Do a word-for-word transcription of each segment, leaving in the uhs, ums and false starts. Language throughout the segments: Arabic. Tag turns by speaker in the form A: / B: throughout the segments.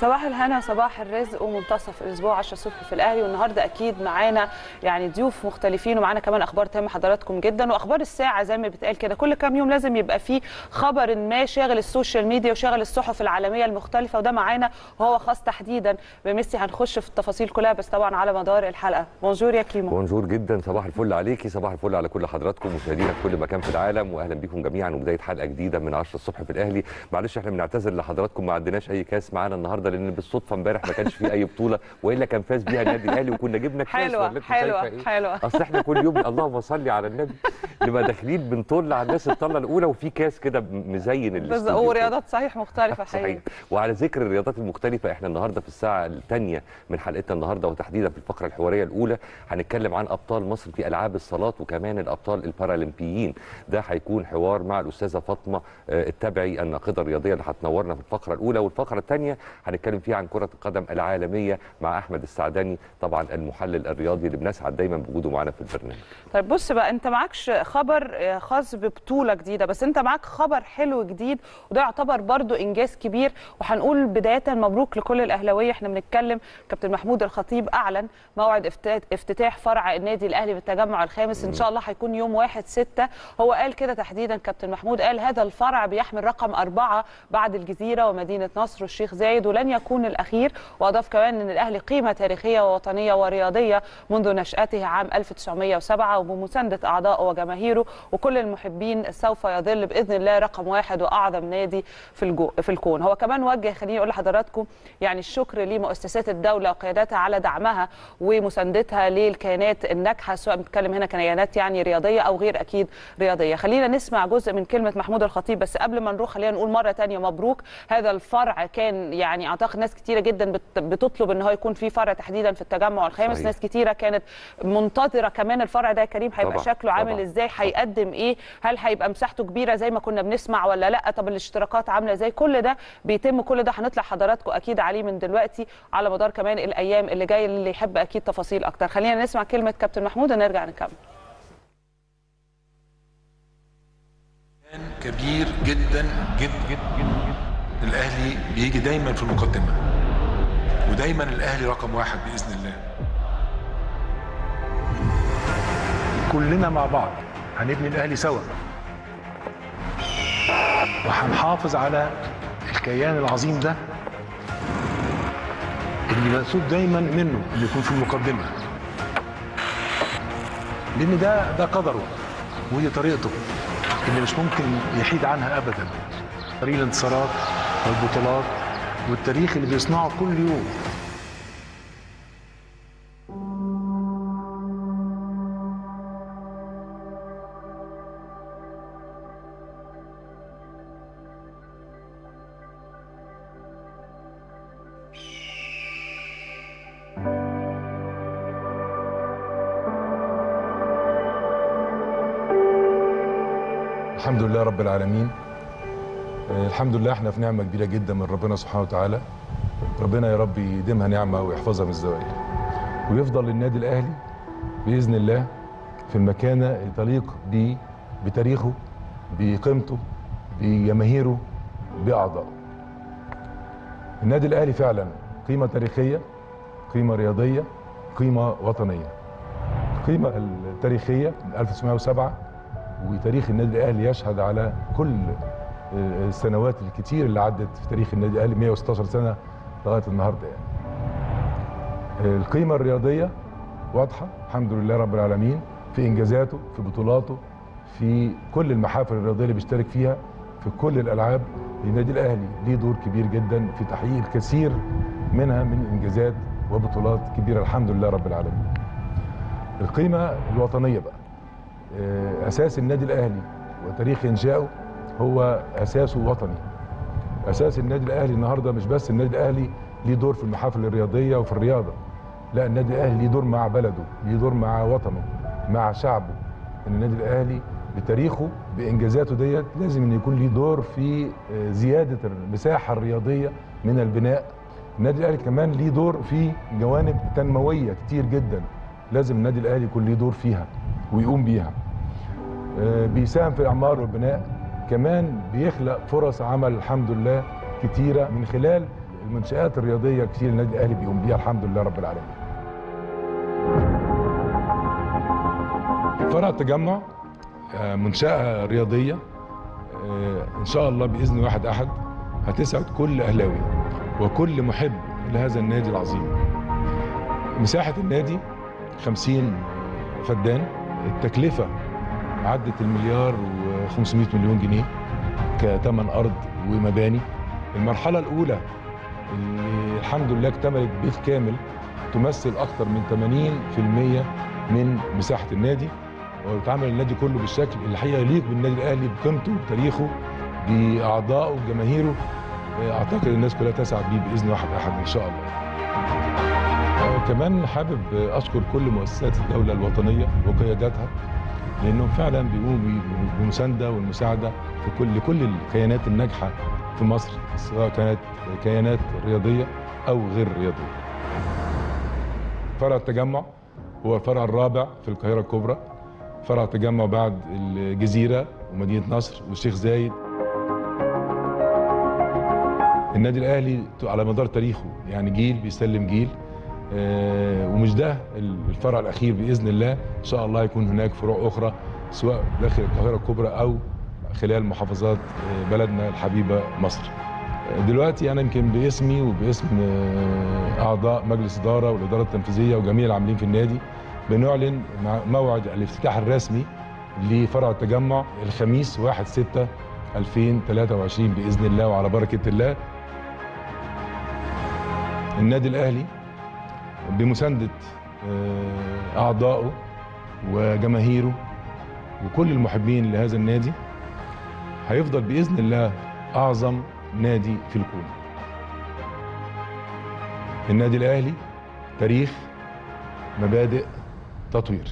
A: صباح الهنا صباح الرزق ومنتصف الاسبوع عشرة الصبح في الاهلي. والنهارده اكيد معانا يعني ضيوف مختلفين ومعانا كمان اخبار تهم حضراتكم جدا، واخبار الساعه زي ما بيتقال كده كل كام يوم لازم يبقى فيه خبر ما شاغل السوشيال ميديا وشاغل الصحف العالميه المختلفه، وده معانا وهو خاص تحديدا بميسي. هنخش في التفاصيل كلها بس طبعا على مدار الحلقه. بونجور يا كريمو.
B: بونجور جدا، صباح الفل عليكي، صباح الفل على كل حضراتكم مشاهدينا في كل مكان في العالم، واهلا بيكم جميعا وبدايه حلقه جديده من عشرة الصبح في الاهلي. معلش احنا بنعتذر لحضراتكم ما عندناش اي كاس معانا النهارده لان بالصدفه امبارح ما كانش في اي بطوله، والا كان فاز بيها النادي الاهلي وكنا جبنا الكاس.
A: حلوه حلوه
B: إيه؟
A: حلوه.
B: اصل احنا كل يوم اللهم صل على النبي نبقى داخلين بنطل على الناس الطله الاولى وفي كاس كده مزين الاستوديو.
A: ورياضات صحيح مختلفه حقيقي.
B: صحيح. وعلى ذكر الرياضات المختلفه، احنا النهارده في الساعه الثانيه من حلقتنا النهارده وتحديدا في الفقره الحواريه الاولى هنتكلم عن ابطال مصر في العاب الصالات وكمان الابطال البارالمبيين. ده هيكون حوار مع الاستاذه فاطمه التبعي الناقده الرياضيه اللي هتنورنا في الفقره الاولى، والفقره الثانيه هنتكلم فيها عن كره القدم العالميه مع احمد السعداني طبعا المحلل الرياضي اللي بنسعد دايما بوجوده معانا في البرنامج.
A: طيب بص بقى، انت معكش خبر خاص ببطوله جديده بس انت معاك خبر حلو جديد، وده يعتبر برضو انجاز كبير. وهنقول بدايه مبروك لكل الاهلاويه. احنا بنتكلم كابتن محمود الخطيب اعلن موعد افتتاح فرع النادي الاهلي بالتجمع الخامس، ان شاء الله هيكون يوم واحد ستة. هو قال كده تحديدا كابتن محمود، قال هذا الفرع بيحمل رقم أربعة بعد الجزيره ومدينه نصر والشيخ زايد ولن يكون الاخير. واضاف كمان ان الاهلي قيمه تاريخيه ووطنيه ورياضيه منذ نشاته عام ألف وتسعمائة وسبعة، وبمسانده اعضائه وجماهيره وكل المحبين سوف يظل باذن الله رقم واحد واعظم نادي في الجو في الكون. هو كمان وجه، خليني اقول لحضراتكم يعني الشكر لمؤسسات الدوله وقياداتها على دعمها ومساندتها للكيانات الناجحه، سواء بنتكلم هنا كيانات يعني رياضيه او غير اكيد رياضيه. خلينا نسمع جزء من كلمه محمود الخطيب، بس قبل ما نروح خلينا نقول مره ثانيه مبروك. هذا الفرع كان يعني اعتقد ناس كتيره جدا بتطلب ان هو يكون في فرع تحديدا في التجمع الخامس. صحيح. ناس كتيره كانت منتظره كمان الفرع ده يا كريم هيبقى شكله عامل طبعا. ازاي، هيقدم ايه، هل هيبقى مساحته كبيره زي ما كنا بنسمع ولا لا، طب الاشتراكات عامله ازاي، كل ده بيتم، كل ده هنطلع حضراتكم اكيد عليه من دلوقتي على مدار كمان الايام اللي جايه اللي يحب اكيد تفاصيل اكتر. خلينا نسمع كلمه كابتن محمود ونرجع نكمل.
C: كبير جدا جدا جدا جدا. الاهلي بيجي دايما في المقدمه ودايما الاهلي رقم واحد باذن الله.
D: كلنا مع بعض هنبني الاهلي سوا وهنحافظ على الكيان العظيم ده اللي مقصود دايما منه اللي يكون في المقدمه، لان ده ده قدره ودي طريقته اللي مش ممكن يحيد عنها ابدا. طريق الانتصارات والبطولات والتاريخ اللي بيصنعه كل يوم.
E: الحمد لله رب العالمين. الحمد لله احنا في نعمه كبيره جدا من ربنا سبحانه وتعالى. ربنا يا رب يديمها نعمه ويحفظها من الزوال، ويفضل النادي الاهلي باذن الله في المكانه اللي تليق بيه، بتاريخه، بقيمته، بجماهيره، باعضائه. النادي الاهلي فعلا قيمه تاريخيه، قيمه رياضيه، قيمه وطنيه. القيمه التاريخيه من ألف وتسعمائة وسبعة، وتاريخ النادي الاهلي يشهد على كل السنوات الكتير اللي عدت في تاريخ النادي الاهلي، مئة وستة عشر سنه لغايه النهارده يعني. القيمه الرياضيه واضحه الحمد لله رب العالمين في انجازاته، في بطولاته، في كل المحافل الرياضيه اللي بيشترك فيها، في كل الالعاب. النادي الاهلي ليه دور كبير جدا في تحقيق الكثير منها من انجازات وبطولات كبيره الحمد لله رب العالمين. القيمه الوطنيه بقى، اساس النادي الاهلي وتاريخ انشائه هو اساسه وطني. اساس النادي الاهلي النهارده مش بس النادي الاهلي ليه دور في المحافل الرياضيه وفي الرياضه، لا النادي الاهلي ليه دور مع بلده، ليه دور مع وطنه، مع شعبه. ان النادي الاهلي بتاريخه بانجازاته ديت لازم ان يكون ليه دور في زياده المساحه الرياضيه من البناء. النادي الاهلي كمان ليه دور في جوانب تنمويه كتير جدا، لازم النادي الاهلي يكون ليه دور فيها ويقوم بيها. بيساهم في الاعمار والبناء، كمان بيخلق فرص عمل الحمد لله كتيره من خلال المنشآت الرياضيه كتير النادي الاهلي بيقوم بيها الحمد لله رب العالمين. فرع التجمع منشأة رياضيه ان شاء الله باذن واحد احد هتسعد كل اهلاوي وكل محب لهذا النادي العظيم. مساحه النادي خمسين فدان، التكلفه عدت المليار وخمسمائة مليون جنيه كثمن ارض ومباني. المرحله الاولى اللي الحمد لله اكتملت بالكامل تمثل اكثر من ثمانين بالمئة من مساحه النادي، ويتعامل النادي كله بالشكل اللي الحقيقه يليق بالنادي الاهلي بقيمته بتاريخه باعضائه بجماهيره. اعتقد الناس كلها تسعد بيه باذن واحد احد ان شاء الله. كمان حابب اشكر كل مؤسسات الدوله الوطنيه وقياداتها، لانهم فعلا بيقوموا بالمسانده والمساعده في كل لكل الكيانات الناجحه في مصر، سواء كانت كيانات رياضيه او غير رياضيه. فرع التجمع هو الفرع الرابع في القاهره الكبرى، فرع التجمع بعد الجزيره ومدينه نصر والشيخ زايد. النادي الاهلي على مدار تاريخه يعني جيل بيسلم جيل، ومش ده الفرع الاخير باذن الله. ان شاء الله يكون هناك فروع اخرى سواء داخل القاهره الكبرى او خلال محافظات بلدنا الحبيبه مصر. دلوقتي انا يمكن باسمي وباسم اعضاء مجلس اداره والاداره التنفيذيه وجميع العاملين في النادي بنعلن موعد الافتتاح الرسمي لفرع التجمع الخميس واحد ستة ألفين وثلاثة وعشرين باذن الله وعلى بركه الله. النادي الاهلي بمساندة أعضائه وجماهيره وكل المحبين لهذا النادي هيفضل بإذن الله أعظم نادي في الكون. النادي الأهلي تاريخ، مبادئ، تطوير.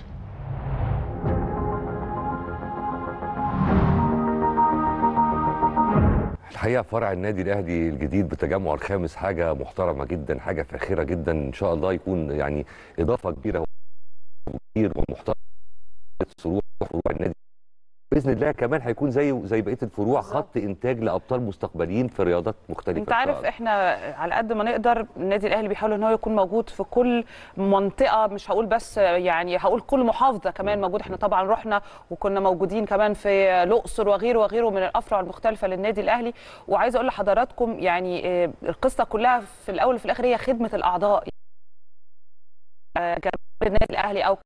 B: الحقيقه فرع النادي الاهلي الجديد بالتجمع الخامس حاجه محترمه جدا، حاجه فاخره جدا، ان شاء الله يكون يعني اضافه كبيره وكبير ومحترمه فروع فروع النادي باذن الله. كمان هيكون زي زي بقيه الفروع خط انتاج لابطال مستقبليين في رياضات مختلفه.
A: انت عارف احنا على قد ما نقدر النادي الاهلي بيحاول ان هو يكون موجود في كل منطقه، مش هقول بس يعني هقول كل محافظه كمان موجود. احنا طبعا رحنا وكنا موجودين كمان في الاقصر وغيره وغيره من الافرع المختلفه للنادي الاهلي. وعايزه اقول لحضراتكم يعني القصه كلها في الاول وفي الاخر هي خدمه الاعضاء. جماهير النادي الاهلي او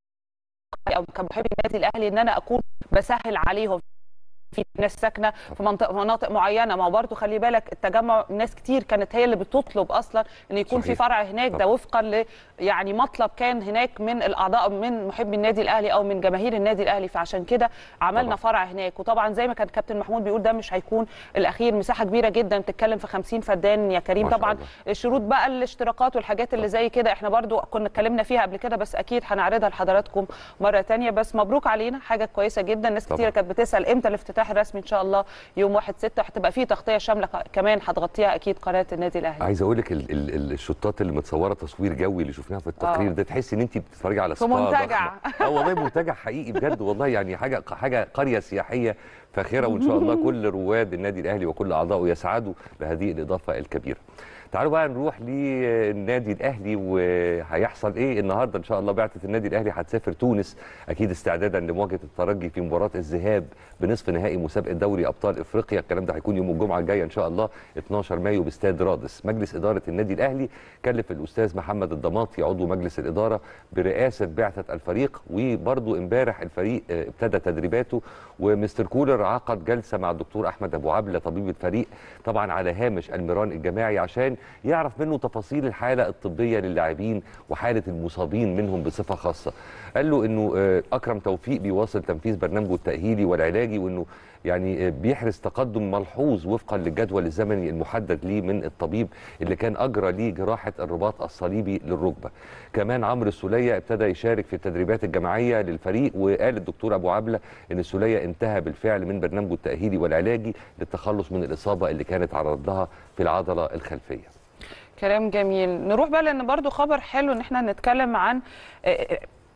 A: او كمحب النادي الاهلي ان انا اكون بسهل عليهم. في ناس ساكنه في مناطق مناطق معينه، ما هو برضه خلي بالك التجمع ناس كتير كانت هي اللي بتطلب اصلا ان يكون صحيح. في فرع هناك ده وفقا ل يعني مطلب كان هناك من الاعضاء من محبي النادي الاهلي او من جماهير النادي الاهلي، فعشان كده عملنا طبعا. فرع هناك. وطبعا زي ما كان كابتن محمود بيقول ده مش هيكون الاخير، مساحه كبيره جدا بتتكلم في خمسين فدان يا كريم. طبعا الشروط بقى الاشتراكات والحاجات اللي زي كده احنا برضه كنا اتكلمنا فيها قبل كده، بس اكيد هنعرضها لحضراتكم مره ثانيه. بس مبروك علينا، حاجه كويسه جدا. ناس كتير كانت بتسال امتى الافتتاح الرسمي. ان شاء الله يوم واحد ستة هتبقى فيه تغطيه شامله كمان هتغطيها اكيد قناه النادي الاهلي.
B: عايز اقول لك الشوطات اللي متصوره تصوير جوي اللي شفناها في التقرير ده تحسي ان انت بتتفرجي على
A: سبا منتجع.
B: اه والله منتجع حقيقي بجد والله، يعني حاجه حاجه قريه سياحيه فاخره، وان شاء الله كل رواد النادي الاهلي وكل اعضائه يسعدوا بهذه الاضافه الكبيره. تعالوا بقى نروح للنادي الاهلي وهيحصل ايه النهارده. ان شاء الله بعثه النادي الاهلي هتسافر تونس اكيد استعدادا لمواجهه الترجي في مباراه الذهاب بنصف نهائي مسابقه دوري ابطال افريقيا. الكلام ده هيكون يوم الجمعه الجايه ان شاء الله اتناشر مايو باستاد رادس. مجلس اداره النادي الاهلي كلف الاستاذ محمد الضماطي عضو مجلس الاداره برئاسه بعثه الفريق، وبرضه امبارح الفريق ابتدى تدريباته، ومستر كولر عقد جلسه مع الدكتور احمد ابو عبله طبيب الفريق طبعا على هامش المران الجماعي عشان يعرف منه تفاصيل الحاله الطبيه للاعبين وحاله المصابين منهم بصفه خاصه. قال له انه اكرم توفيق بيواصل تنفيذ برنامجه التاهيلي والعلاجي، وانه يعني بيحرز تقدم ملحوظ وفقا للجدول الزمني المحدد ليه من الطبيب اللي كان اجرى ليه جراحه الرباط الصليبي للركبه. كمان عمرو السوليه ابتدى يشارك في التدريبات الجماعيه للفريق، وقال الدكتور ابو عبله ان السوليه انتهى بالفعل من برنامجه التاهيلي والعلاجي للتخلص من الاصابه اللي كانت عرض لها في العضله الخلفيه.
A: كلام جميل. نروح بقى لان برضو خبر حلو ان احنا نتكلم عن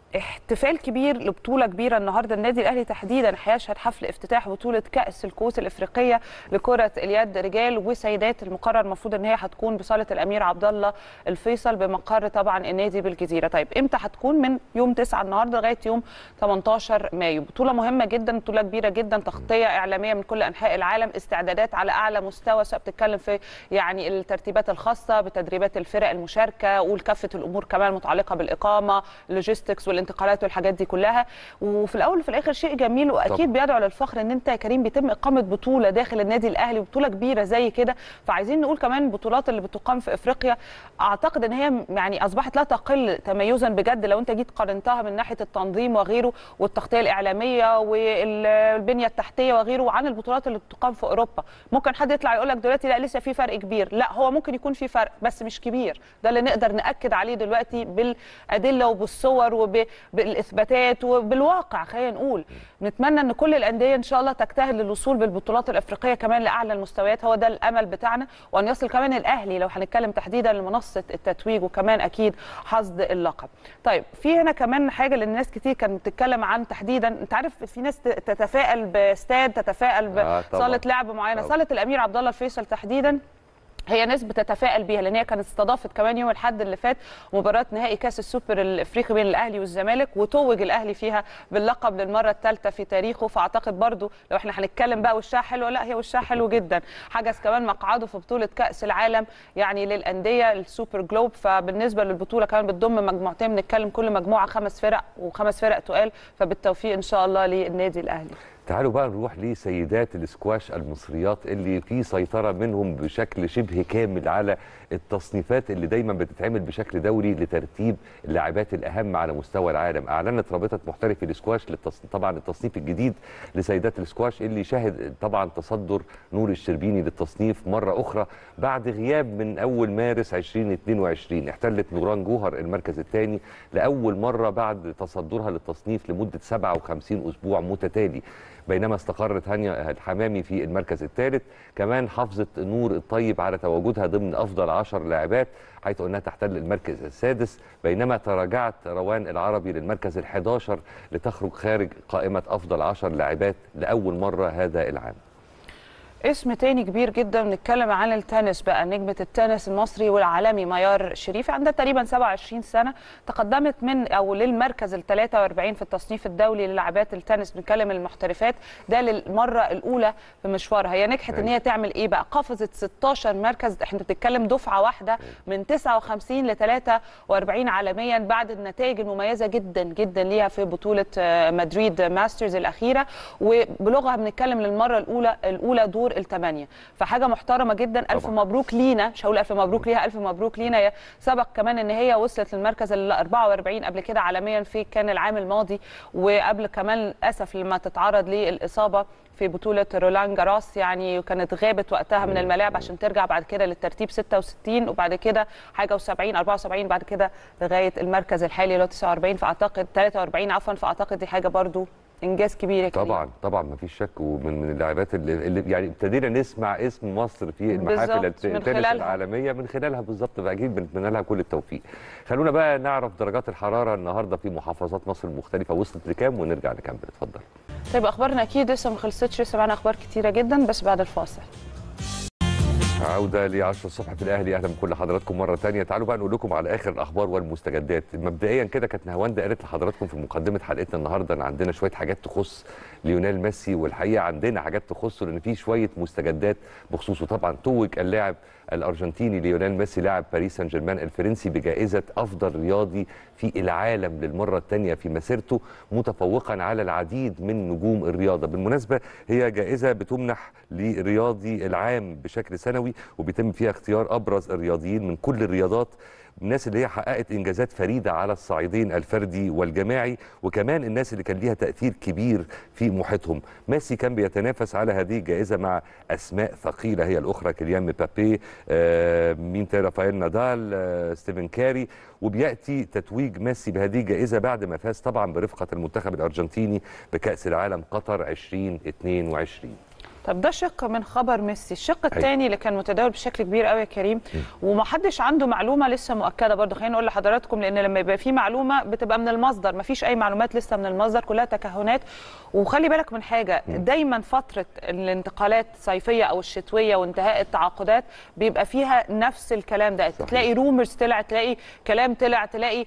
A: احتفال كبير لبطوله كبيره النهارده. النادي الاهلي تحديدا هيشهد حفل افتتاح بطوله كاس الكؤوس الافريقيه لكره اليد رجال وسيدات، المقرر المفروض ان هي هتكون بصاله الامير عبد الله الفيصل بمقر طبعا النادي بالجزيره. طيب امتى هتكون؟ من يوم تسعة النهارده لغايه يوم ثمانية عشر مايو. بطوله مهمه جدا، بطوله كبيره جدا، تغطيه اعلاميه من كل انحاء العالم، استعدادات على اعلى مستوى، سواء بتتكلم في يعني الترتيبات الخاصه بتدريبات الفرق المشاركه وكافه الامور كمان المتعلقه بالاقامه، اللوجيستكس والانتقالات والحاجات دي كلها. وفي الاول وفي الاخر شيء جميل واكيد بيدعو للفخر ان انت يا كريم بيتم اقامه بطوله داخل النادي الاهلي، وبطوله كبيره زي كده. فعايزين نقول كمان البطولات اللي بتقام في افريقيا اعتقد ان هي يعني اصبحت لا تقل تميزا بجد لو انت جيت قارنتها من ناحيه التنظيم وغيره والتغطيه الاعلاميه والبنيه التحتيه وغيره عن البطولات اللي بتقام في اوروبا. ممكن حد يطلع يقول لك دلوقتي لا لسه في فرق كبير، لا هو ممكن يكون في فرق بس مش كبير. ده اللي نقدر ناكد عليه دلوقتي بالادله وبالصور وبالاثباتات وبالواقع. خلينا نقول نتمنى ان كل الانديه ان شاء الله تجتهد للوصول بالبطولات الافريقيه كمان لاعلى المستويات، هو ده الامل بتاعنا، وان يصل كمان الاهلي لو هنتكلم تحديدا لمنصه التتويج وكمان اكيد حصد اللقب. طيب في هنا كمان حاجه للناس كتير كانت بتتكلم عن تحديدا، انت عارف في ناس تتفائل باستاد، تتفائل بصاله لعب معينه، صاله الامير عبد الله الفيصل تحديدا هي ناس بتتفائل بيها لان هي كانت استضافت كمان يوم الاحد اللي فات مباراه نهائي كاس السوبر الافريقي بين الاهلي والزمالك، وتوج الاهلي فيها باللقب للمره الثالثه في تاريخه. فاعتقد برضو لو احنا هنتكلم بقى وشها حلو، لا هي وشها حلو جدا. حجز كمان مقعده في بطوله كاس العالم يعني للانديه السوبر جلوب. فبالنسبه للبطوله كمان بتضم مجموعتين، بنتكلم كل مجموعه خمس فرق وخمس فرق تقال، فبالتوفيق ان شاء الله للنادي الاهلي.
B: تعالوا بقى نروح لسيدات الاسكواش المصريات اللي في سيطرة منهم بشكل شبه كامل على التصنيفات اللي دايما بتتعمل بشكل دوري لترتيب اللاعبات الأهم على مستوى العالم. أعلنت رابطة محترفي الاسكواش للتص... طبعا التصنيف الجديد لسيدات الاسكواش اللي شهد طبعا تصدر نور الشربيني للتصنيف مرة أخرى بعد غياب من أول مارس ألفين واثنين وعشرين. احتلت نوران جوهر المركز الثاني لأول مرة بعد تصدرها للتصنيف لمدة سبعة وخمسين أسبوع متتالي، بينما استقرت هانيا الحمامي في المركز الثالث. كمان حافظت نور الطيب على تواجدها ضمن افضل عشر لاعبات حيث انها تحتل المركز السادس، بينما تراجعت روان العربي للمركز الحادي عشر لتخرج خارج قائمه افضل عشر لاعبات لاول مره هذا العام.
A: اسم تاني كبير جدا بنتكلم عن التنس بقى، نجمة التنس المصري والعالمي ميار شريف، عندها تقريبا سبعة وعشرين سنة، تقدمت من او للمركز ال ثلاثة وأربعين في التصنيف الدولي للاعبات التنس، بنتكلم المحترفات، ده للمرة الأولى في مشوارها. هي نجحت ان هي تعمل ايه بقى؟ قفزت ستاشر مركز، احنا بنتكلم دفعة واحدة من تسعة وخمسين ل ثلاثة وأربعين عالميا بعد النتائج المميزة جدا جدا ليها في بطولة مدريد ماسترز الأخيرة، وبلغها بنتكلم للمرة الأولى الأولى دور الثمانيه، فحاجه محترمه جدا. الف طبعا. مبروك لينا، مش هقول الف مبروك ليها، الف مبروك لينا. هي سبق كمان ان هي وصلت للمركز ال أربعة وأربعين قبل كده عالميا في كان العام الماضي، وقبل كمان للاسف لما تتعرض للاصابه في بطوله رولان جاروس، يعني كانت غابت وقتها من الملاعب عشان ترجع بعد كده للترتيب ستة وستين وبعد كده حاجه وسبعين أربعة وسبعين بعد كده لغايه المركز الحالي اللي هو تسعة وأربعين، فاعتقد ثلاثة وأربعين عفوا، فاعتقد دي حاجه برضو انجاز كبير يا كريم.
B: طبعا طبعا ما فيش شك، ومن من اللاعبات اللي, اللي يعني ابتدينا نسمع اسم مصر في المحافل التنس العالميه من خلالها بالظبط، فاكيد بنتمنى لها كل التوفيق. خلونا بقى نعرف درجات الحراره النهارده في محافظات مصر المختلفه وصلت لكام ونرجع نكمل. اتفضل.
A: طيب اخبارنا اكيد لسه ما خلصتش، لسه معانا اخبار كتيره جدا بس بعد الفاصل.
B: عودة ل عشرة الصبح في الأهلي، أهلا بكل حضراتكم مرة ثانية. تعالوا بقى نقول لكم على آخر الأخبار والمستجدات. مبدئيا كده كانت نهاوند قالت لحضراتكم في مقدمة حلقتنا النهارده إن عندنا شوية حاجات تخص ليونيل ميسي، والحقيقة عندنا حاجات تخصه لأن في شوية مستجدات بخصوصه. طبعا توج اللاعب الأرجنتيني ليونيل ميسي لاعب باريس سان جيرمان الفرنسي بجائزة أفضل رياضي في العالم للمرة الثانية في مسيرته، متفوقا على العديد من نجوم الرياضة. بالمناسبة هي جائزة بتمنح لرياضي العام بشكل سنوي، وبيتم فيها اختيار أبرز الرياضيين من كل الرياضات، الناس اللي هي حققت انجازات فريده على الصعيدين الفردي والجماعي، وكمان الناس اللي كان ليها تاثير كبير في محيطهم. ميسي كان بيتنافس على هذه الجائزه مع اسماء ثقيله هي الاخرى، كيليان مبابي، آه، مين رافائيل نادال، آه، ستيفن كاري، وبياتي تتويج ميسي بهذه الجائزه بعد ما فاز طبعا برفقه المنتخب الارجنتيني بكاس العالم قطر ألفين واثنين وعشرين.
A: طب ده شق من خبر ميسي. الشق الثاني اللي كان متداول بشكل كبير قوي يا كريم ومحدش عنده معلومه لسه مؤكده برضه، خلينا نقول لحضراتكم، لان لما يبقى في معلومه بتبقى من المصدر، ما فيش اي معلومات لسه من المصدر، كلها تكهنات. وخلي بالك من حاجه، دايما فتره الانتقالات الصيفيه او الشتويه وانتهاء التعاقدات بيبقى فيها نفس الكلام ده. صحيح. تلاقي رومرز طلع، تلاقي كلام طلع، تلاقي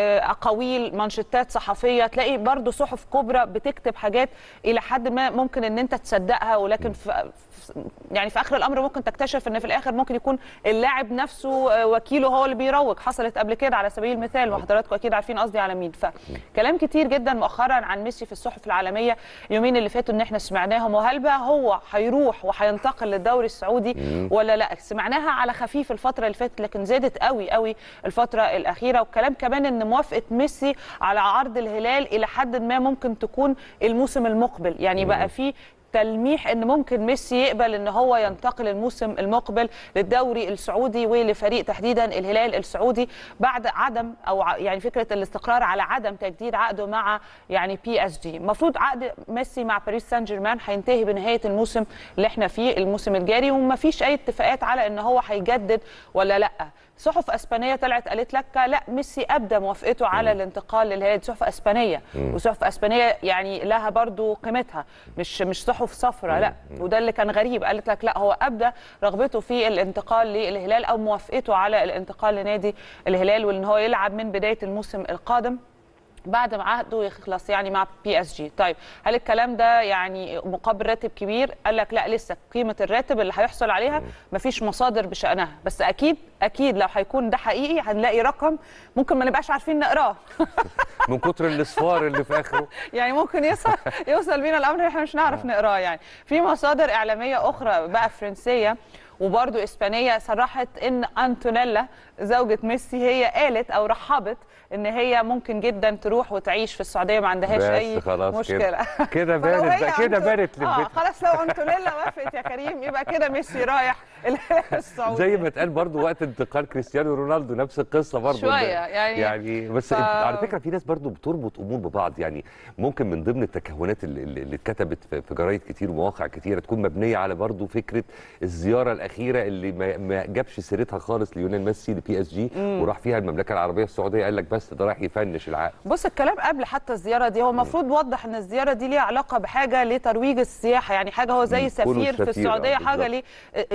A: اقاويل، مانشيتات صحفيه، تلاقي برضه صحف كبرى بتكتب حاجات الى حد ما ممكن ان انت تصدقها، ولكن في يعني في اخر الامر ممكن تكتشف ان في الاخر ممكن يكون اللاعب نفسه وكيله هو اللي بيروج. حصلت قبل كده على سبيل المثال، وحضراتكم اكيد عارفين قصدي على مين. فكلام كتير جدا مؤخرا عن ميسي في الصحف العالميه يومين اللي فاتوا ان احنا سمعناهم، وهل بقى هو هيروح وهينتقل للدوري السعودي ولا لا؟ سمعناها على خفيف الفتره اللي فاتت، لكن زادت قوي قوي الفتره الاخيره. والكلام كمان ان موافقه ميسي على عرض الهلال الى حد ما ممكن تكون الموسم المقبل، يعني بقى في تلميح ان ممكن ميسي يقبل ان هو ينتقل الموسم المقبل للدوري السعودي ولفريق تحديدا الهلال السعودي بعد عدم او يعني فكره الاستقرار على عدم تجديد عقده مع يعني بي اس جي. المفروض عقد ميسي مع باريس سان جيرمان هينتهي بنهايه الموسم اللي احنا فيه، الموسم الجاري، وما فيش اي اتفاقات على ان هو هيجدد ولا لا. صحف اسبانيه طلعت قالت لك لا، ميسي ابدى موافقته على الانتقال للهلال. صحف اسبانيه، وصحف اسبانيه يعني لها برضو قيمتها، مش مش صحف صفراء، لا. وده اللي كان غريب، قالت لك لا، هو ابدى رغبته في الانتقال للهلال او موافقته على الانتقال لنادي الهلال، وان هو يلعب من بدايه الموسم القادم بعد ما عقده يخلص يعني مع بي اس جي. طيب هل الكلام ده يعني مقابل راتب كبير؟ قال لك لا، لسه قيمه الراتب اللي هيحصل عليها مفيش مصادر بشانها، بس اكيد اكيد لو هيكون ده حقيقي هنلاقي رقم ممكن ما نبقاش عارفين نقراه
B: من كتر الاصفار اللي في اخره
A: يعني ممكن يوصل يوصل بينا الامر احنا مش نعرف نقراه. يعني في مصادر اعلاميه اخرى بقى فرنسيه وبرضه اسبانيه صرحت ان انتونيلا زوجة ميسي هي قالت او رحبت ان هي ممكن جدا تروح وتعيش في السعوديه، ما عندهاش اي مشكله.
B: كده بانت كده بانت
A: للبيت. اه خلاص، لو انتونيلا وافقت يا كريم يبقى كده ميسي رايح السعوديه.
B: زي ما اتقال برضه وقت انتقال كريستيانو رونالدو نفس القصه برضه
A: شويه يعني
B: يعني بس ف... على فكره في ناس برضه بتربط امور ببعض. يعني ممكن من ضمن التكهنات اللي, اللي اتكتبت في جرايد كتير ومواقع كتيره تكون مبنيه على برضه فكره الزياره الاخيره اللي ما, ما جابش سيرتها خالص ليونيل ميسي لبي اس جي وراح فيها المملكه العربيه السعوديه. قال لك بس ده رايح يفنش العقد.
A: بص الكلام قبل حتى الزياره دي، هو المفروض وضح ان الزياره دي ليها علاقه بحاجه لترويج السياحه، يعني حاجه هو زي سفير في السعوديه، حاجه ليه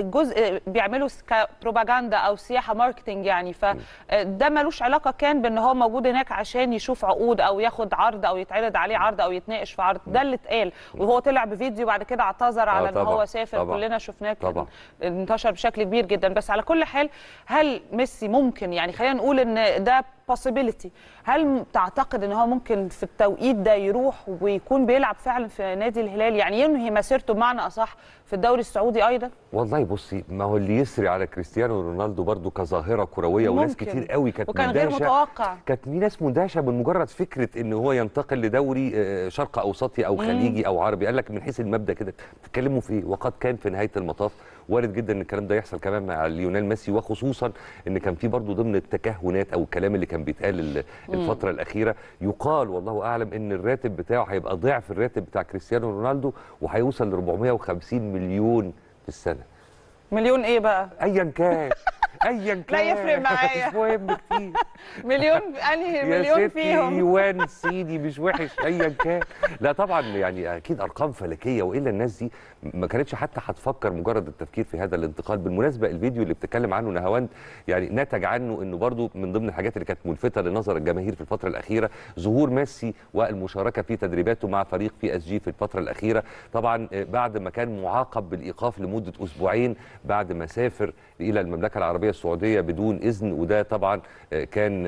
A: جزء بيعملوا كبروباغندا او سياحه ماركتنج يعني. فده ملوش علاقه كان بان هو موجود هناك عشان يشوف عقود او ياخد عرض او يتعرض عليه عرض او يتناقش في عرض. ده اللي اتقال، وهو طلع بفيديو بعد كده اعتذر على ان هو سافر. طبعًا. كلنا شفناه انتشر بشكل كبير جدا. بس على كل حال، هل ميسي ممكن يعني خلينا نقول ان ده possibility، هل تعتقد ان هو ممكن في التوقيت ده يروح ويكون بيلعب فعلا في نادي الهلال، يعني ينهي مسيرته بمعنى اصح في الدوري السعودي ايضا؟
B: والله بصي، ما هو اللي يسري على كريستيانو رونالدو برضو كظاهره كرويه، وناس كتير قوي كانت
A: وكان غير متوقع،
B: كانت في ناس مندهشه من مجرد فكره ان هو ينتقل لدوري شرق اوسطي او خليجي مم. او عربي. قال لك من حيث المبدا كده بتتكلموا في ايه؟ وقد كان في نهايه المطاف وارد جدا ان الكلام ده يحصل كمان مع ليونيل ميسي، وخصوصا ان كان في برضو ضمن التكهنات او الكلام اللي كان بيتقال الفتره الاخيره يقال والله اعلم ان الراتب بتاعه هيبقى ضعف الراتب بتاع كريستيانو رونالدو وهيوصل ل أربعمائة وخمسين مليون في السنه.
A: مليون ايه بقى؟
B: ايا كان ايا كان
A: لا يفرق معايا،
B: مش مهم كتير.
A: مليون انهي مليون فيهم؟
B: يوان صيني مش وحش ايا كان. لا طبعا يعني اكيد ارقام فلكيه، والا الناس دي ما كانتش حتى هتفكر مجرد التفكير في هذا الانتقال. بالمناسبه الفيديو اللي بتتكلم عنه نهاوند يعني نتج عنه انه برضو من ضمن الحاجات اللي كانت ملفته لنظر الجماهير في الفتره الاخيره ظهور ميسي والمشاركه في تدريباته مع فريق بي اس جي في الفتره الاخيره، طبعا بعد ما كان معاقب بالايقاف لمده اسبوعين بعد ما سافر الى المملكه العربيه السعوديه بدون اذن. وده طبعا كان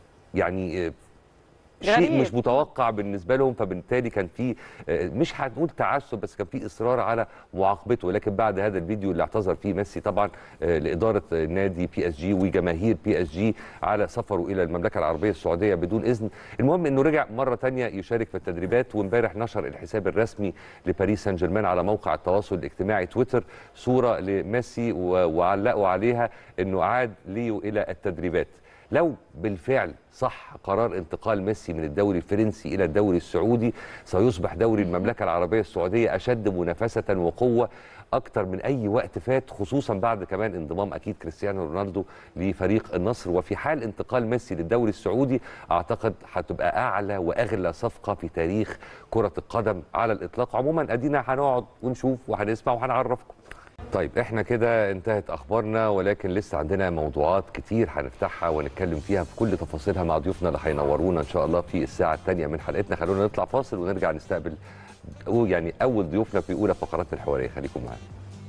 B: يعني شيء مش متوقع بالنسبه لهم، فبالتالي كان في مش هنقول تعسف بس كان في اصرار على معاقبته. ولكن بعد هذا الفيديو اللي اعتذر فيه ميسي طبعا لاداره نادي بي اس جي وجماهير بي اس جي على سفره الى المملكه العربيه السعوديه بدون اذن، المهم انه رجع مره ثانيه يشارك في التدريبات. وامبارح نشر الحساب الرسمي لباريس سان جيرمان على موقع التواصل الاجتماعي تويتر صوره لميسي وعلقوا عليها انه عاد ليو الى التدريبات. لو بالفعل صح قرار انتقال ميسي من الدوري الفرنسي الى الدوري السعودي، سيصبح دوري المملكه العربيه السعوديه اشد منافسه وقوه اكتر من اي وقت فات، خصوصا بعد كمان انضمام اكيد كريستيانو رونالدو لفريق النصر. وفي حال انتقال ميسي للدوري السعودي اعتقد هتبقى اعلى واغلى صفقه في تاريخ كره القدم على الاطلاق. عموما ادينا هنقعد ونشوف وهنسمع وهنعرفكم. طيب احنا كده انتهت اخبارنا، ولكن لسه عندنا موضوعات كتير هنفتحها ونتكلم فيها بكل تفاصيلها مع ضيوفنا اللي هينورونا ان شاء الله في الساعه الثانيه من حلقتنا. خلونا نطلع فاصل ونرجع نستقبل يعني اول ضيوفنا في اولى فقرات الحواريه. خليكم معانا.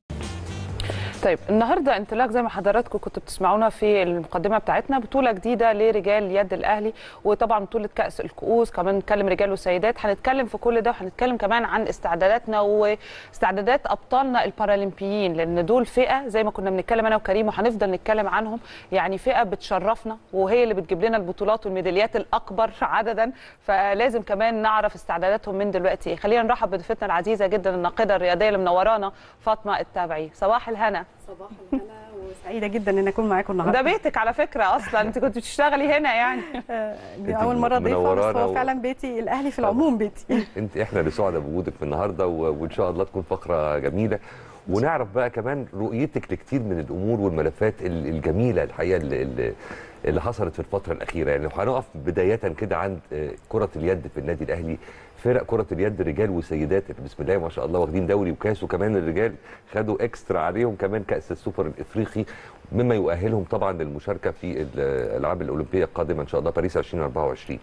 A: طيب النهارده انطلاق زي ما حضراتكم كنتوا بتسمعونا في المقدمه بتاعتنا، بطوله جديده لرجال اليد الاهلي، وطبعا بطوله كاس الكؤوس، كمان نتكلم رجال وسيدات. هنتكلم في كل ده، وهنتكلم كمان عن استعداداتنا واستعدادات ابطالنا البارالمبيين، لان دول فئه زي ما كنا بنتكلم انا وكريم وهنفضل نتكلم عنهم، يعني فئه بتشرفنا وهي اللي بتجيب لنا البطولات والميداليات الاكبر عددا، فلازم كمان نعرف استعداداتهم من دلوقتي. خلينا نرحب بضيفتنا العزيزه جدا الناقده الرياضيه اللي منورانا فاطمه التابعي. صباح الهنا.
F: صباح الهنا، وسعيده جدا ان اكون معاكم النهارده.
A: ده بيتك على فكره، اصلا انت كنت بتشتغلي هنا يعني.
F: دي اول مره ضيفه، بس هو فعلا بيتي الاهلي في العموم بيتي.
B: انت احنا اللي سعداء بوجودك في النهارده، وان شاء الله تكون فقره جميله، ونعرف بقى كمان رؤيتك لكتير من الامور والملفات الجميله الحقيقه اللي, اللي حصلت في الفتره الاخيره. يعني لو هنقف بدايه كده عند كره اليد في النادي الاهلي، فرق كره اليد رجال وسيدات بسم الله ما شاء الله واخدين دوري وكاس، وكمان الرجال خدوا اكسترا عليهم كمان كاس السوبر الافريقي، مما يؤهلهم طبعا للمشاركه في الالعاب الاولمبيه القادمه ان شاء الله باريس ألفين وأربعة وعشرين.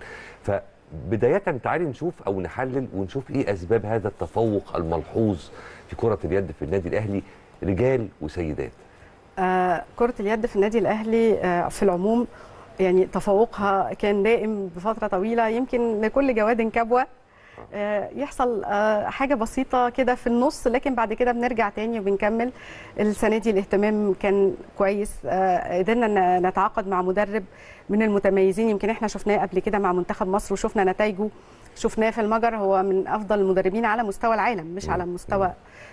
B: فبدايه تعالي نشوف او نحلل ونشوف ايه اسباب هذا التفوق الملحوظ في كره اليد في النادي الاهلي رجال وسيدات.
F: آه كره اليد في النادي الاهلي آه في العموم يعني تفوقها كان دائم بفتره طويله، يمكن لكل جواد كبوه يحصل حاجه بسيطه كده في النص، لكن بعد كده بنرجع تاني وبنكمل. السنه دي الاهتمام كان كويس، قدرنا نتعاقد مع مدرب من المتميزين، يمكن احنا شفناه قبل كده مع منتخب مصر وشفنا نتائجه، شفناه في المجر، هو من افضل المدربين على مستوى العالم، مش على مستوى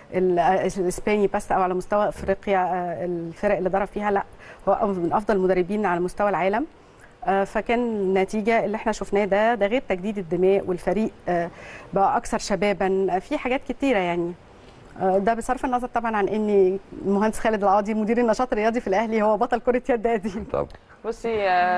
F: الاسباني بس او على مستوى افريقيا الفرق اللي درب فيها، لا هو من افضل المدربين على مستوى العالم. فكان النتيجه اللي احنا شفناه ده ده غير تجديد الدماء، والفريق بقى اكثر شبابا في حاجات كتيره يعني. ده بصرف النظر طبعا عن ان المهندس خالد العوضي مدير النشاط الرياضي في الاهلي هو بطل كره يد قديم.
B: طب
A: بصي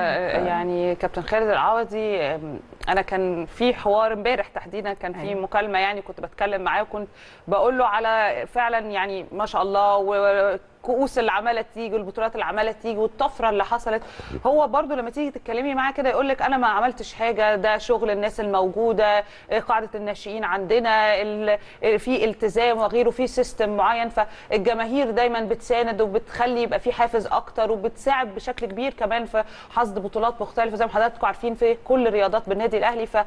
A: يعني كابتن خالد العوضي، انا كان في حوار امبارح تحديدا، كان في مكالمه يعني كنت بتكلم معاه وكنت بقول له على فعلا يعني ما شاء الله والكؤوس اللي عماله تيجي والبطولات اللي عماله تيجي والطفره اللي حصلت. هو برضو لما تيجي تتكلمي معاه كده يقول لك انا ما عملتش حاجه، ده شغل الناس الموجوده، قاعده الناشئين عندنا في التزام وغيره، في سيستم معين، فالجماهير دايما بتساند وبتخلي يبقى في حافز اكتر وبتساعد بشكل كبير كمان في حصد بطولات مختلفه زي ما حضراتكم عارفين في كل الرياضات بالنادي الاهلي. ف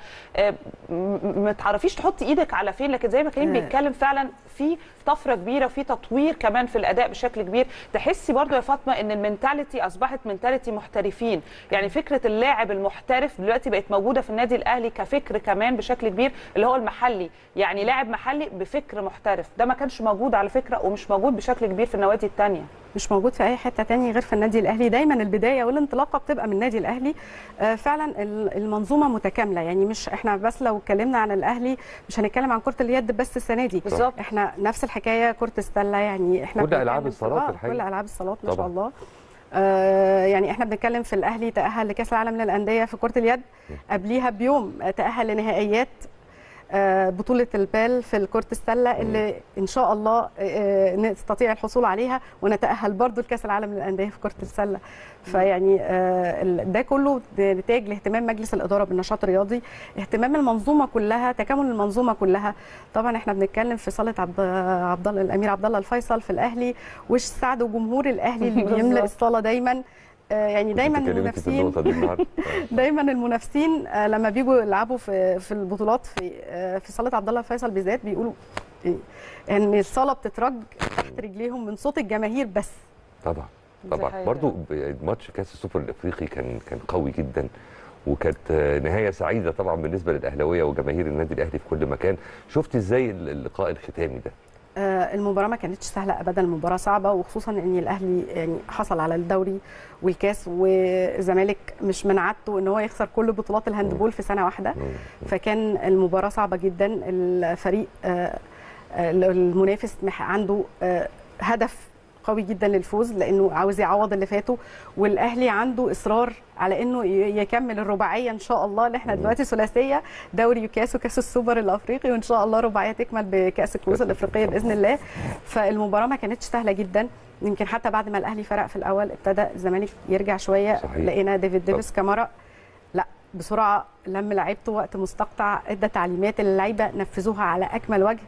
A: ما تعرفيش تحطي ايدك على فين، لكن زي ما كريم بيتكلم فعلا في طفره كبيره وفي تطوير كمان في الاداء بشكل كبير. تحسي برضو يا فاطمه ان المينتاليتي اصبحت مينتاليتي محترفين، يعني فكره اللاعب المحترف دلوقتي بقت موجوده في النادي الاهلي كفكر كمان بشكل كبير، اللي هو المحلي، يعني لاعب محلي بفكر محترف، ده ما كانش موجود على فكره ومش موجود بشكل كبير في النوادي الثانيه،
F: مش موجود في اي حته ثانيه غير في النادي الاهلي. دايما البدايه والانطلاقه بتبقى من النادي الاهلي. آه فعلا المنظومه متكامله، يعني مش احنا بس لو اتكلمنا عن الاهلي مش هنتكلم عن كره اليد بس السنه دي،
A: بالظبط
F: احنا نفس الحكايه كره السله، يعني احنا
B: كل العاب الصالات الحقيقه،
F: كل العاب الصالات ما شاء الله. آه يعني احنا بنتكلم في الاهلي تاهل لكاس العالم للانديه في كره اليد، قبليها بيوم تاهل لنهائيات بطولة البال في كرة السلة اللي إن شاء الله نستطيع الحصول عليها ونتأهل برضو لكأس العالم للأندية في كرة السلة. فيعني ده كله نتاج لاهتمام مجلس الإدارة بالنشاط الرياضي، اهتمام المنظومة كلها، تكامل المنظومة كلها. طبعا احنا بنتكلم في صالة عبد الله الأمير عبد الله الفيصل في الأهلي، وش سعد وجمهور الأهلي اللي بيملأ الصالة دايما. يعني دايما المنافسين دايما المنافسين لما بيجوا يلعبوا في في البطولات في في صاله عبد الله الفيصل بالذات بيقولوا ان الصاله بتترج تحت رجليهم من صوت الجماهير بس.
B: طبعا طبعا برضو ماتش كاس السوبر الافريقي كان كان قوي جدا، وكانت نهايه سعيده طبعا بالنسبه للاهلاويه وجماهير النادي الاهلي في كل مكان. شفت ازاي اللقاء الختامي ده؟
F: آه، المباراه ما كانتش سهله ابدا، المباراه صعبه، وخصوصا ان الاهلي يعني حصل على الدوري والكاس، والزمالك مش من عادته ان هو يخسر كل بطولات الهاندبول في سنه واحده. فكان المباراه صعبه جدا. الفريق آه، آه، المنافس مح- عنده آه، هدف قوي جدا للفوز لانه عاوز يعوض اللي فاته، والاهلي عنده اصرار على انه ي- يكمل الرباعيه ان شاء الله، اللي احنا دلوقتي ثلاثيه، دوري وكاس وكاس السوبر الافريقي، وان شاء الله رباعيه تكمل بكاس الكؤوس الافريقيه باذن الله. فالمباراه ما كانتش سهله جدا، يمكن حتى بعد ما الاهلي فرق في الاول ابتدى الزمالك يرجع شويه.
B: صحيح.
F: لقينا ديفيد ديفيس كامارا لا بسرعه لم لعيبته وقت مستقطع، ادى تعليمات اللعيبه نفذوها على اكمل وجه،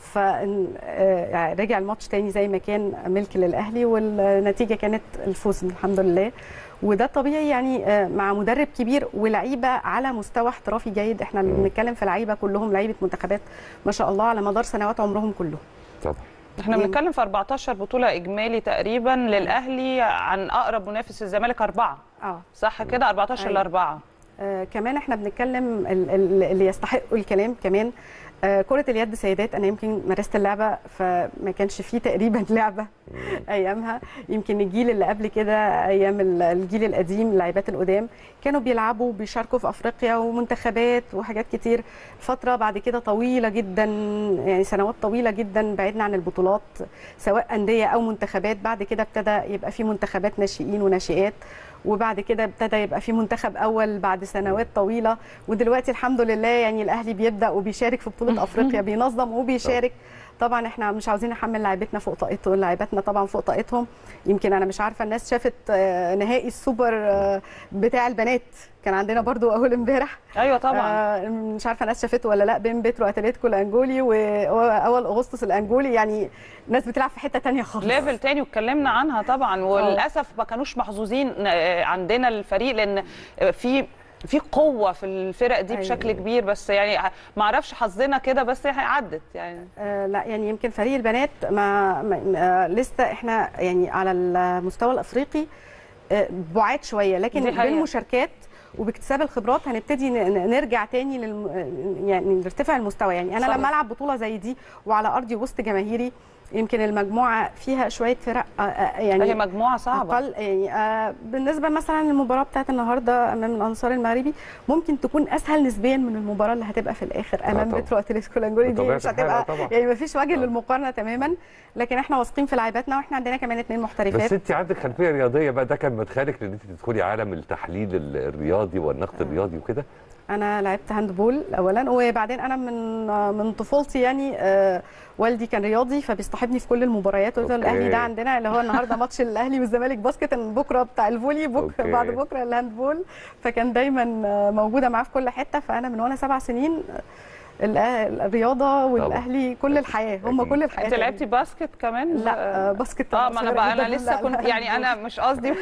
F: فرجع الماتش تاني زي ما كان ملك للاهلي، والنتيجه كانت الفوز الحمد لله. وده طبيعي يعني آه، مع مدرب كبير ولعيبه على مستوى احترافي جيد. احنا اللي بنتكلم في لعيبه كلهم لعيبه منتخبات ما شاء الله على مدار سنوات عمرهم كله.
B: طبعا.
A: احنا بنتكلم في أربعتاشر بطوله اجمالي تقريبا للاهلي، عن اقرب منافس الزمالك اربعه.
F: اه
A: صح كده؟ أربعتاشر
F: أيوة.
A: لاربعه.
F: آه كمان احنا بنتكلم ال- ال- اللي يستحقوا الكلام كمان. آه كرة اليد سيدات، انا يمكن مارست اللعبه فما كانش فيه تقريبا لعبه ايامها. يمكن الجيل اللي قبل كده ايام ال- الجيل القديم اللاعبات القدام كانوا بيلعبوا بيشاركوا في افريقيا ومنتخبات وحاجات كتير. فتره بعد كده طويله جدا، يعني سنوات طويله جدا بعدنا عن البطولات سواء انديه او منتخبات. بعد كده ابتدى يبقى في منتخبات ناشئين وناشئات، وبعد كده ابتدى يبقى في منتخب اول بعد سنوات طويله. ودلوقتي الحمد لله يعني الاهلي بيبدا وبيشارك في بطوله افريقيا، بينظم وبيشارك. طبعا احنا مش عاوزين نحمل لاعبتنا فوق طاقتهم، لاعباتنا طبعا فوق طاقتهم. يمكن انا مش عارفه الناس شافت آه، نهائي السوبر آه، بتاع البنات كان عندنا برضو اول امبارح.
A: ايوه طبعا.
F: آه، مش عارفه الناس شافته ولا لا، بين بيترو اتلتيكو الانجولي واول اغسطس الانجولي، يعني ناس بتلعب في حته ثانيه خالص،
A: ليفل تاني واتكلمنا عنها طبعا. وللاسف ما كانوش محظوظين آه، عندنا الفريق، لان في في قوه في الفرق دي
F: أيوة.
A: بشكل كبير، بس يعني ما اعرفش حظنا كده، بس هي عدت يعني.
F: آه لا يعني يمكن فريق البنات ما, ما آه لسه احنا يعني على المستوى الافريقي آه بعاد شويه، لكن
A: دي حقيقة.
F: بالمشاركات وباكتساب الخبرات هنبتدي ن- نرجع تاني للم... يعني نرتفع المستوى. يعني انا
A: صحيح.
F: لما العب بطوله زي دي وعلى ارضي وسط جماهيري، يمكن المجموعه فيها شويه فرق آه آه يعني
A: هي مجموعه صعبه
F: اقل يعني آه بالنسبه مثلا للمباراه بتاعت النهارده امام الانصار المغربي ممكن تكون اسهل نسبيا من المباراه اللي هتبقى في الاخر امام
B: طبعا.
F: بيترو اتلتيكو الانجولي. دي
B: بطبيعة
F: مش
B: الحال،
F: هتبقى
B: طبعا.
F: يعني ما فيش وجه
B: طبعا.
F: للمقارنه تماما، لكن احنا واثقين في لاعباتنا، واحنا عندنا كمان اثنين
B: بس
F: محترفات.
B: انت عندك خلفيه رياضيه بقى، ده كان مدخلك لان انت تدخلي عالم التحليل الرياضي والنقد الرياضي وكده.
F: انا لعبت هاندبول اولا، وبعدين انا من من طفولتي يعني آه والدي كان رياضي فبيصطحبني في كل المباريات. قلت له
B: أوكي.
F: الاهلي ده عندنا اللي هو النهارده ماتش الاهلي والزمالك باسكت، بكره بتاع الفولي، بكره
B: أوكي.
F: بعد بكره الهاندبول. فكان دايما آه، موجوده معاه في كل حته. فانا من وانا سبع سنين آه، الأه- الرياضه والاهلي كل الحياه، هم
B: أكيد.
F: كل الحياه.
A: انت لعبتي باسكت كمان؟
F: لا آه، باسكت
A: اه، ما انا بقى انا
F: صغيرة
A: لسه
F: جداً.
A: كنت
F: لا،
A: يعني انا مش قصدي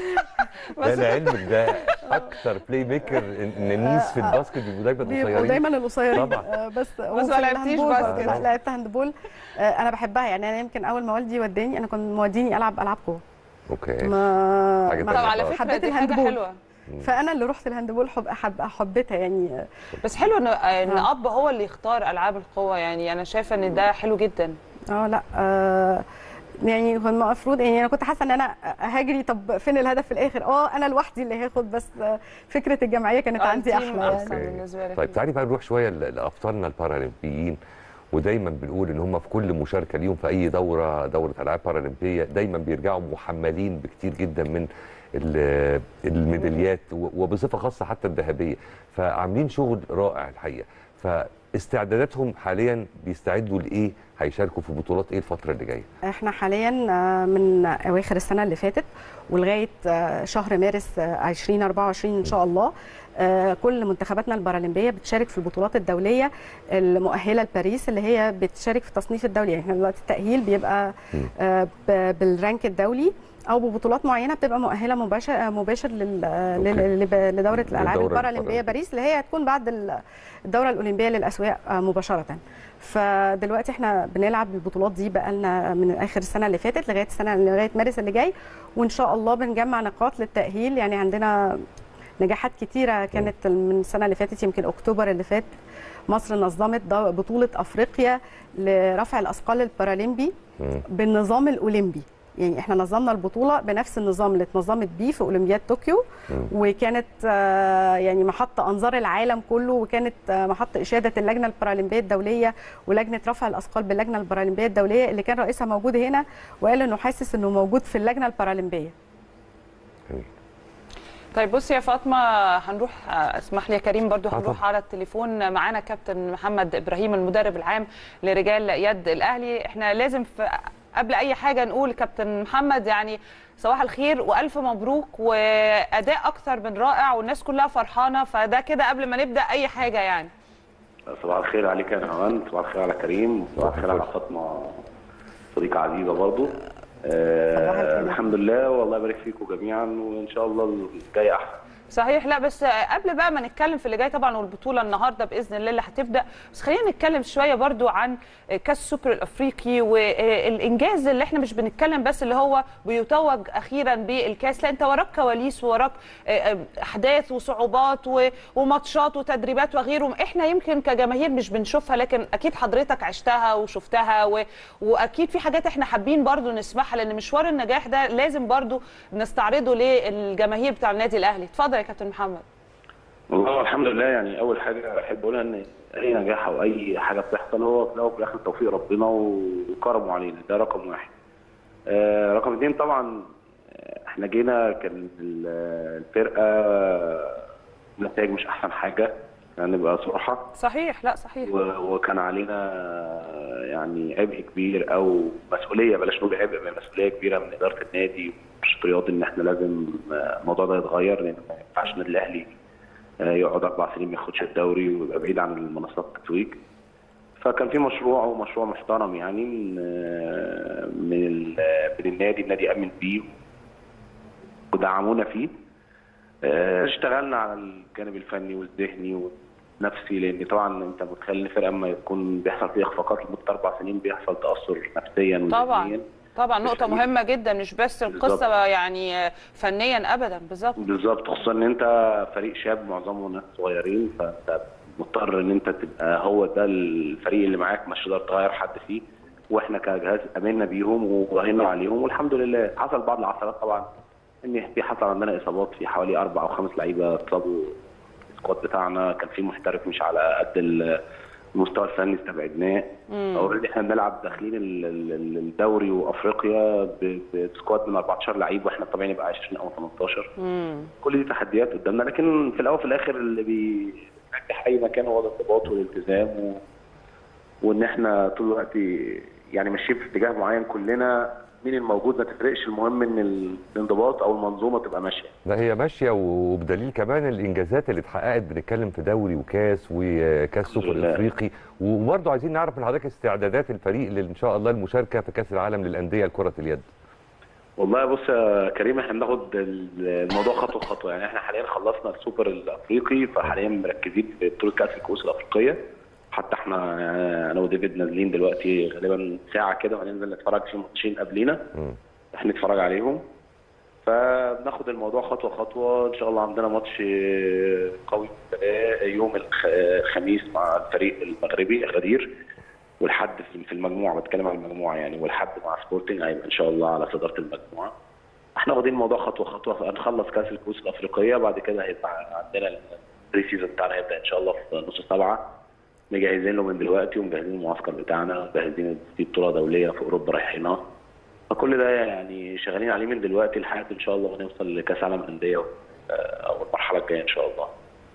B: ده لعلمك ده اكتر بلاي ميكر نميز في الباسكت بيبقوا دايما
F: بيبقوا
B: قصيرين.
F: دايما القصيرين.
B: طبعا.
F: آه، بس
A: بس ما لعبتيش باسكت.
F: لا لعبت هاندبول. آه، انا بحبها يعني. انا يمكن اول ما والدي وداني انا كنت موديني العب العاب قوه.
B: اوكي.
F: ما
B: حاجة
F: ما
A: طب على
B: خلاص.
A: فكره
F: حبيت
A: دي حاجه
F: الهاندبول.
A: حلوه.
F: فانا اللي رحت الهاندبول حب حب حبيتها يعني.
A: بس حلو ان ان
F: آه.
A: اب هو اللي يختار العاب القوه، يعني انا شايفه ان ده حلو جدا.
F: اه لا آه يعني هو المفروض يعني انا كنت حاسه ان انا هاجري، طب فين الهدف في الاخر؟ اه انا لوحدي اللي هاخد، بس آه، فكره الجمعيه كانت
A: آه،
F: عندي
A: التيم
F: احلى
A: أحسن.
F: يعني.
A: بالنسبة لك.
B: طيب تعالي بقى نروح شويه ل- لابطالنا البارالمبيين، ودايما بنقول ان هم في كل مشاركه ليهم في اي دوره دوره العاب بارالمبيه دايما بيرجعوا محملين بكتير جدا من ال- الميداليات، و- وبصفه خاصه حتى الذهبيه، فعاملين شغل رائع الحقيقه. فاستعداداتهم حاليا بيستعدوا لايه؟ هيشاركوا في بطولات ايه الفتره اللي جايه؟
F: احنا حاليا آه، من اواخر السنه اللي فاتت ولغايه آه، شهر مارس آه، ألفين وأربعة وعشرين ان شاء الله آه، كل منتخباتنا البارالمبيه بتشارك في البطولات الدوليه المؤهله لباريس، اللي هي بتشارك في التصنيف الدولي. يعني احنا دلوقتي التاهيل بيبقى آه، ب- بالرانك الدولي او ببطولات معينه بتبقى مؤهله مباشر مباشر لل- لل- لل- لدوره الالعاب
B: للدورة
F: البارالمبيه
B: البارالمبية.
F: باريس، اللي هي هتكون بعد ال- الدوره الاولمبيه للاسواق آه، مباشره. فدلوقتي احنا بنلعب البطولات دي بقالنا من اخر السنه اللي فاتت لغايه السنه لغايه مارس اللي جاي، وان شاء الله بنجمع نقاط للتاهيل. يعني عندنا نجاحات كتيره كانت من السنه اللي فاتت، يمكن اكتوبر اللي فات مصر نظمت بطوله افريقيا لرفع الاثقال البارالمبي بالنظام الاولمبي. يعني احنا نظمنا البطوله بنفس النظام اللي اتنظمت بيه في اولمبياد طوكيو، وكانت يعني محط انظار العالم كله، وكانت محط اشاده اللجنه البارالمبيه الدوليه ولجنه رفع الاثقال باللجنه البارالمبيه الدوليه اللي كان رئيسها موجود هنا، وقال انه حاسس انه موجود في اللجنه البارالمبيه.
A: طيب بصي يا فاطمه، هنروح اسمح لي يا كريم برضو هنروح على التليفون. معانا كابتن محمد ابراهيم المدرب العام لرجال يد الاهلي. احنا لازم في قبل اي حاجه نقول كابتن محمد يعني صباح الخير والف مبروك، واداء اكثر من رائع والناس كلها فرحانه، فده كده قبل ما نبدا اي حاجه يعني.
G: صباح الخير عليك يا نهان، صباح الخير على كريم، صباح الخير على فاطمه صديقه عزيزه برضو. آه الحمد لله، والله يبارك فيكم جميعا، وان شاء الله الجاي احسن.
A: صحيح. لا بس قبل بقى ما نتكلم في اللي جاي طبعا والبطوله النهارده باذن الله اللي هتبدا، بس خلينا نتكلم شويه برضو عن كاس السوبر الافريقي والانجاز اللي احنا مش بنتكلم بس اللي هو بيتوج اخيرا بالكاس، لا انت وراك كواليس ووراك احداث وصعوبات وماتشات وتدريبات وغيره، احنا يمكن كجماهير مش بنشوفها، لكن اكيد حضرتك عشتها وشفتها و... واكيد في حاجات احنا حابين برضو نسمعها، لان مشوار النجاح ده لازم برضو نستعرضه للجماهير بتاع النادي الاهلي. اتفضل يا كابتن محمد.
G: والله الحمد لله، يعني اول حاجه احب اقولها ان اي نجاح او اي حاجه بتحصل هو في الاول وفي الاخر توفيق ربنا وكرمه علينا، ده رقم واحد. آه رقم اثنين طبعا احنا جينا كان الفرقه نتائج مش احسن حاجه، يعني نبقى صراحه.
A: صحيح. لا صحيح.
G: وكان علينا يعني عبء كبير او مسؤوليه، بلاش نقول عبء، مسؤوليه كبيره من اداره النادي والنشاط الرياضي ان احنا لازم الموضوع ده يتغير، لان ما ينفعش النادي الاهلي يقعد اربع سنين ما ياخدش الدوري ويبقى بعيد عن المنصات التتويج. فكان في مشروع ومشروع محترم يعني من من من النادي، النادي امن بيه ودعمونا فيه. اشتغلنا على الجانب الفني والذهني والنفسي، لان طبعا انت متخيل ان فرقه اما يكون بيحصل فيها اخفاقات لمده اربع سنين بيحصل تاثر نفسيا وذهنيا.
A: طبعا طبعا نقطه مهمه جدا، مش بس القصه بالزبط. يعني فنيا ابدا. بالظبط
G: بالظبط، خصوصا ان انت فريق شاب معظمه ناس صغيرين، فانت مضطر ان انت تبقى هو ده الفريق اللي معاك، مش هتقدر تغير حد فيه. واحنا كجهاز امنا بيهم وراهنا عليهم، والحمد لله. حصل بعض العثرات طبعا، ان في حصل عندنا اصابات في حوالي اربع او خمس لعيبه اتصابوا. السكواد بتاعنا كان فيه محترف مش على قد المستوى الفني استبعدناه. اوريدي احنا بنلعب داخلين الدوري وافريقيا بسكواد من اربعتاشر لعيب، واحنا طبيعي نبقى عشرين او تمنتاشر. مم. كل دي تحديات قدامنا، لكن في الاول وفي الاخر اللي بينجح اي مكان هو الانضباط والالتزام، و... وان احنا طول الوقت يعني ماشيين في اتجاه معين كلنا. مين الموجود ما تفرقش، المهم ان الانضباط او المنظومه تبقى ماشيه.
B: لا هي ماشيه، وبدليل كمان الانجازات اللي اتحققت، بنتكلم في دوري وكاس وكاس سوبر الافريقي. وبرضه عايزين نعرف من حضرتك استعدادات الفريق اللي ان شاء الله المشاركه في كاس العالم للانديه لكره اليد.
G: والله بص يا كريم، احنا بناخد الموضوع خطوه خطوه. يعني احنا حاليا خلصنا السوبر الافريقي، فحاليا مركزين في بطوله كاس الكؤوس الافريقيه. حتى احنا انا وديفيد نازلين دلوقتي غالبا ساعه كده، وهننزل نتفرج في ماتشين قبلينا احنا نتفرج عليهم. فبناخد الموضوع خطوه خطوه. ان شاء الله عندنا ماتش قوي يوم الخميس مع الفريق المغربي غدير، والحد في المجموعه، بتكلم عن المجموعه يعني، والحد مع سبورتنج هيبقى ان شاء الله على صداره المجموعه. احنا واخدين الموضوع خطوه خطوه. هنخلص كاس الكؤوس الافريقيه، بعد كده هيبقى عندنا البري سيزون بتاعنا هيبدا ان شاء الله في نص سبعه. مجهزين له من دلوقتي، ومجهزين المعسكر بتاعنا، ومجهزين في بطوله دوليه في اوروبا رايحينها. فكل ده يعني شغالين عليه من دلوقتي لحد ان شاء الله ونوصل لكاس عالم انديه او المرحله الجايه ان شاء الله.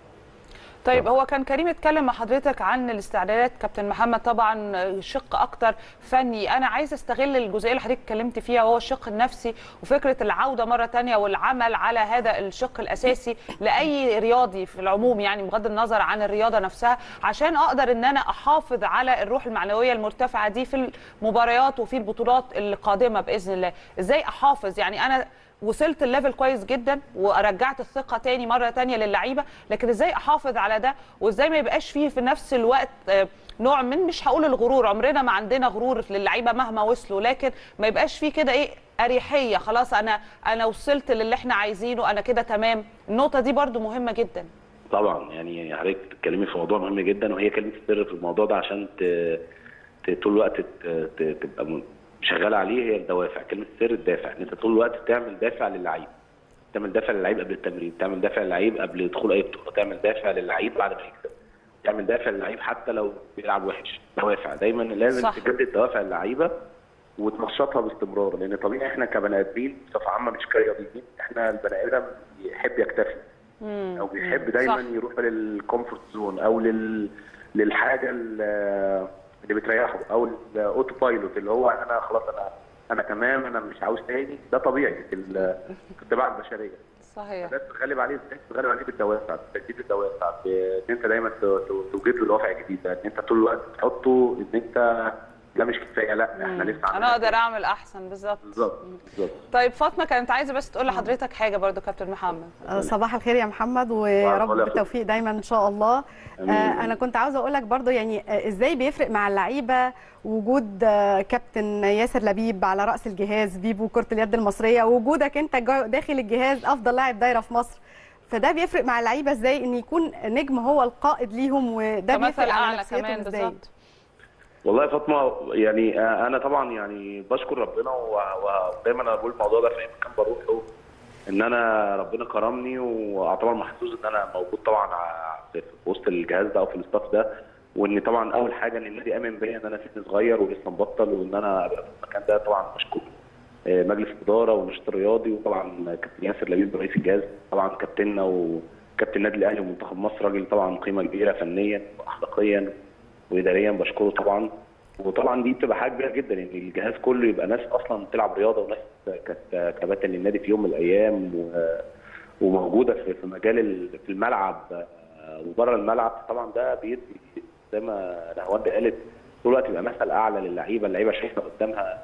A: طيب هو كان كريم اتكلم مع حضرتك عن الاستعدادات كابتن محمد، طبعا شق اكتر فني. انا عايز استغل الجزئيه اللي حضرتك اتكلمت فيها وهو الشق النفسي، وفكره العوده مره ثانيه والعمل على هذا الشق الاساسي لاي رياضي في العموم، يعني بغض النظر عن الرياضه نفسها، عشان اقدر ان انا احافظ على الروح المعنويه المرتفعه دي في المباريات وفي البطولات القادمه باذن الله. ازاي احافظ؟ يعني انا وصلت الليفل كويس جدا ورجعت الثقه تاني مره تانيه للعيبه، لكن ازاي احافظ على ده، وازاي ما يبقاش فيه في نفس الوقت نوع من، مش هقول الغرور، عمرنا ما عندنا غرور للعيبه مهما وصلوا، لكن ما يبقاش فيه كده ايه اريحيه، خلاص انا انا وصلت للي احنا عايزينه، انا كده تمام. النقطه دي برضو مهمه جدا.
G: طبعا يعني حضرتك بتتكلمي في موضوع مهم جدا، وهي كلمه السر في الموضوع ده عشان ت... ت... طول الوقت ت... ت... تبقى شغاله عليه، هي الدوافع. كلمه السر الدافع، ان انت طول الوقت تعمل دافع للعيب، تعمل دافع للعيب قبل التمرين، تعمل دافع للعيب قبل دخول اي بطوله، تعمل دافع للعيب بعد ما يكسب، تعمل دافع للعيب حتى لو بيلعب وحش. دوافع دايما لازم صح. تجدد دوافع اللعيبه وتنشطها باستمرار، لان طبيعي احنا كبني ادمين بصفه عامه مش كرياضيين، احنا البني ادم يحب يكتفي او بيحب دايما صح. يروح للكومفورت زون او لل للحاجه اللي بتريحه او الاوتو بايلوت اللي هو انا خلاص انا انا تمام انا مش عاوز تاني. ده طبيعي في الطباع البشريه.
A: صحيح.
G: ده تتغلب عليه تتغلب عليه بالدوافع، بتجديد الدوافع، ان انت دايما توجد له دوافع جديده، ان انت طول الوقت تحطه ان انت لا مش كفايه، لا احنا لسه
A: انا اقدر اعمل احسن. بالظبط
G: بالظبط بالظبط.
A: طيب فاطمه كانت عايزه بس تقول لحضرتك حاجه برضو كابتن محمد.
F: صباح الخير يا محمد، ويا رب بالتوفيق دايما ان شاء الله. آه انا كنت عاوزه اقول لك برضو يعني ازاي بيفرق مع اللعيبه وجود كابتن ياسر لبيب على راس الجهاز بيبو كره اليد المصريه، ووجودك انت داخل الجهاز افضل لاعب دايره في مصر. فده بيفرق مع اللعيبه ازاي ان يكون نجم هو القائد ليهم، وده بيفرق على نفسيتهم ازاي.
G: والله يا فاطمه يعني انا طبعا يعني بشكر ربنا، ودايما انا بقول الموضوع ده في اي مكان بروحه، ان انا ربنا كرمني واعتبر محظوظ ان انا موجود طبعا في وسط الجهاز ده او في الاستاف ده، وان طبعا اول حاجه ان النادي امن بيا ان انا سن صغير ولسه مبطل، وان انا ابقى في المكان ده. طبعا بشكر مجلس الاداره والنشاط الرياضي، وطبعا كابتن ياسر لبيب رئيس الجهاز، طبعا كابتننا وكابتن النادي الاهلي ومنتخب مصر، راجل طبعا قيمه كبيره فنيا واخلاقيا واداريا، بشكره طبعا. وطبعا دي بتبقى حاجه كبيره جدا ان الجهاز كله يبقى ناس اصلا بتلعب رياضه، وناس كانت كباتن للنادي في يوم من الايام وموجوده في مجال في الملعب وبره الملعب. طبعا ده بيدي زي ما نهاوند قالت طول الوقت يبقى مثل اعلى للعيبه، اللعيبه شايفه قدامها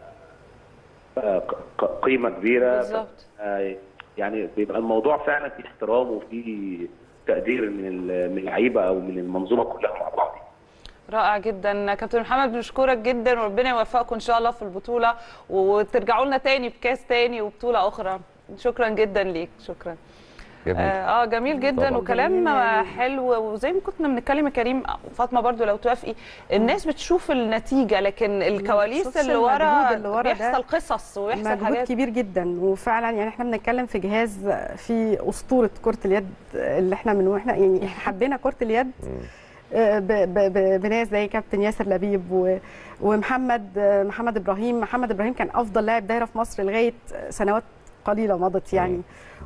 G: قيمه كبيره
A: بالظبط.
G: يعني بيبقى الموضوع فعلا في احترام وفي تقدير من من اللعيبه او من المنظومه كلها مع بعض.
A: رائع جدا كابتن محمد، بنشكرك جدا وربنا يوفقكم ان شاء الله في البطوله، وترجعوا لنا تاني بكاس تاني وبطوله اخرى. شكرا جدا ليك. شكرا.
B: جميل.
A: اه جميل جدا طبعا. وكلام حلو، وزي ما كنا بنتكلم يا كريم فاطمه برضو لو توافقي، الناس بتشوف النتيجه لكن الكواليس اللي ورا, اللي ورا بيحصل قصص ويحصل
F: مجهود
A: حاجات
F: كبير جدا. وفعلا يعني احنا بنتكلم في جهاز في اسطوره كره اليد اللي احنا من واحنا يعني حبينا كره اليد بناس زي كابتن ياسر لبيب ومحمد محمد ابراهيم. محمد ابراهيم كان افضل لاعب دايره في مصر لغايه سنوات قليله مضت يعني،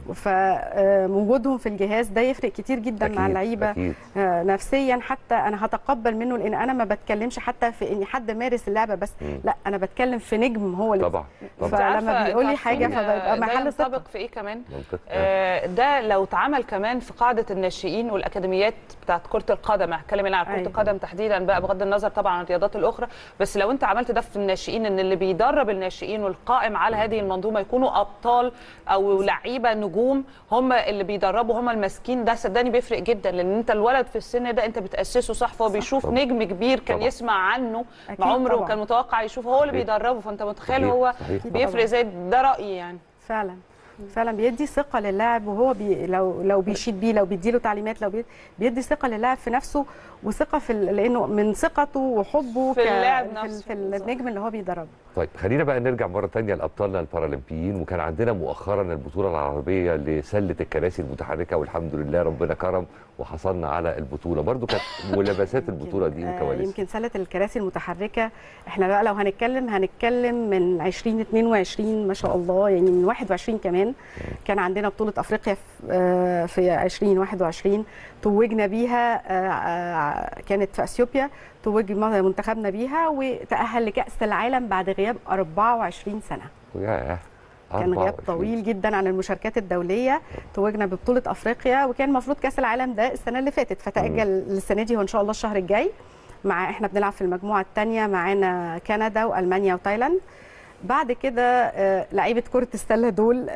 F: فوجودهم في الجهاز ده يفرق كتير جدا أكيد مع اللعيبه نفسيا. حتى انا هتقبل منه، لان انا ما بتكلمش حتى في ان حد مارس اللعبه بس، مم. لا انا بتكلم في نجم هو اللي
B: طبعا طبعا.
F: فلما بيقول لي حاجه فبيبقى محل ثقه.
A: سابق في ايه كمان آه ده لو اتعمل كمان في قاعده الناشئين والاكاديميات بتاعت كره القدم، هتكلم انا عن كره القدم تحديدا بقى بغض النظر طبعا عن الرياضات الاخرى، بس لو انت عملت ده في الناشئين، ان اللي بيدرب الناشئين والقائم على هذه المنظومه يكونوا ابطال او لعيبه نجوم هم اللي بيدربوا، هم الماسكين، ده صدقني بيفرق جدا، لان انت الولد في السن ده انت بتاسسه صح، فهو بيشوف طبعا. نجم كبير كان طبعا. يسمع عنه مع عمره وكان متوقع يشوف، هو اللي بيدربه، فانت متخيل هو صحيح. بيفرق زي ده رايي يعني.
F: فعلا فعلا بيدي ثقه للاعب، وهو بي لو لو بيشيد بيه، لو بيديله تعليمات، لو بي بيدي ثقه للاعب في نفسه، وثقه في لانه من ثقته وحبه
A: في اللاعب نفسه
F: في النجم اللي هو بيدربه.
B: طيب خلينا بقى نرجع مره ثانيه لابطالنا البارالمبيين، وكان عندنا مؤخرا البطوله العربيه لسله الكراسي المتحركه، والحمد لله ربنا كرم وحصلنا على البطوله. برضو كانت ملابسات البطوله دي وكواليس.
F: يمكن سله الكراسي المتحركه احنا بقى لو هنتكلم هنتكلم من ألفين واثنين وعشرين ما شاء الله، يعني من واحد وعشرين كمان كان عندنا بطوله افريقيا في ألفين وواحد وعشرين توجنا بيها، كانت في اثيوبيا، توج منتخبنا بيها وتاهل لكاس العالم بعد غياب أربعة وعشرين سنه.
B: ياه
F: كان غياب طويل جدا عن المشاركات الدوليه. توجنا ببطوله افريقيا، وكان المفروض كاس العالم ده السنه اللي فاتت، فتاجل للسنه دي وان شاء الله الشهر الجاي. مع احنا بنلعب في المجموعه الثانيه، معانا كندا والمانيا وتايلاند. بعد كده لعيبه كره السله دول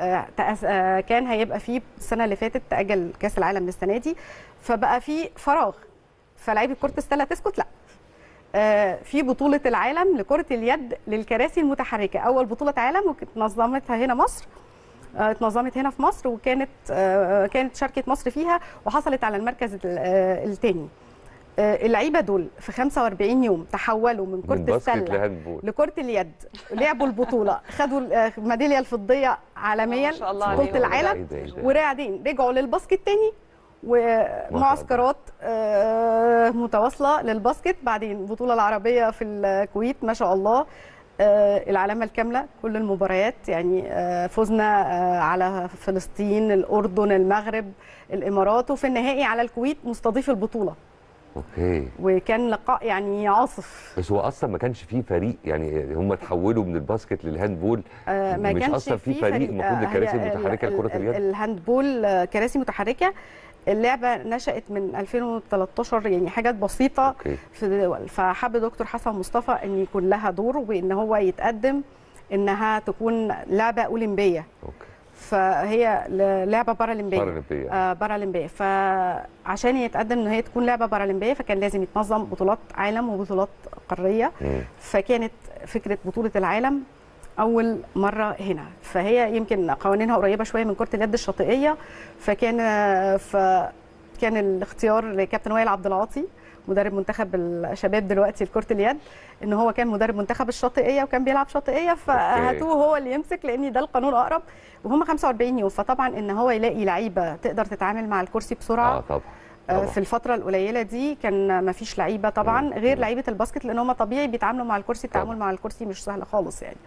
F: كان هيبقى فيه السنه اللي فاتت، تاجل كاس العالم للسنه دي، فبقى في فراغ، فلعيبه كره السله تسكت؟ لا، آه، في بطوله العالم لكره اليد للكراسي المتحركه، اول بطوله عالم واتنظمتها هنا مصر، آه، اتنظمت هنا في مصر، وكانت آه، كانت شاركت مصر فيها وحصلت على المركز الثاني. اللعيبه دول في خمسة وأربعين يوم تحولوا من كره السله لكره اليد، لعبوا البطوله، خدوا الميداليه الفضيه عالميا في بطوله العالم، وبعدين رجعوا للباسكت تاني ومعسكرات متواصله للباسكت، بعدين البطوله العربيه في الكويت ما شاء الله، العلامه الكامله كل المباريات، يعني فزنا على فلسطين، الاردن، المغرب، الامارات، وفي النهائي على الكويت مستضيف البطوله.
B: اوكي.
F: وكان لقاء يعني عاصف.
B: بس هو اصلا ما كانش فيه فريق، يعني هم تحولوا من الباسكت للهاندبول،
F: آه ما
B: مش
F: كانش
B: اصلا في فريق, فريق المفروض الكراسي المتحركه لكره اليد.
F: الهاندبول كراسي متحركه، اللعبه نشأت من ألفين وثلاثة عشر، يعني حاجات بسيطه.
B: أوكي.
F: في فحب دكتور حسن مصطفى ان يكون لها دور، وان هو يتقدم انها تكون لعبه اولمبيه.
B: أوكي.
F: فهي لعبه بارالمبيه.
B: بارالمبيه.
F: آه بارالمبيه، فعشان يتقدم ان هي تكون لعبه بارالمبيه فكان لازم يتنظم بطولات عالم وبطولات قاريه.
B: مم. فكانت
F: فكره بطوله العالم اول مره هنا، فهي يمكن قوانينها قريبه شويه من كره اليد الشاطئيه، فكان فكان الاختيار لكابتن وائل عبد العاطي مدرب منتخب الشباب دلوقتي لكره اليد، ان هو كان مدرب منتخب الشاطئيه وكان بيلعب شاطئيه، فهاتوه هو اللي يمسك لان ده القانون اقرب، وهم خمسة وأربعين يوم، فطبعا ان هو يلاقي لعيبه تقدر تتعامل مع الكرسي بسرعه.
B: اه طبعا. طبعا.
F: في الفتره القليله دي كان ما فيش لعيبه طبعا مم. غير لعيبه الباسكت، لان هم طبيعي بيتعاملوا مع الكرسي، التعامل مع الكرسي مش سهل خالص يعني.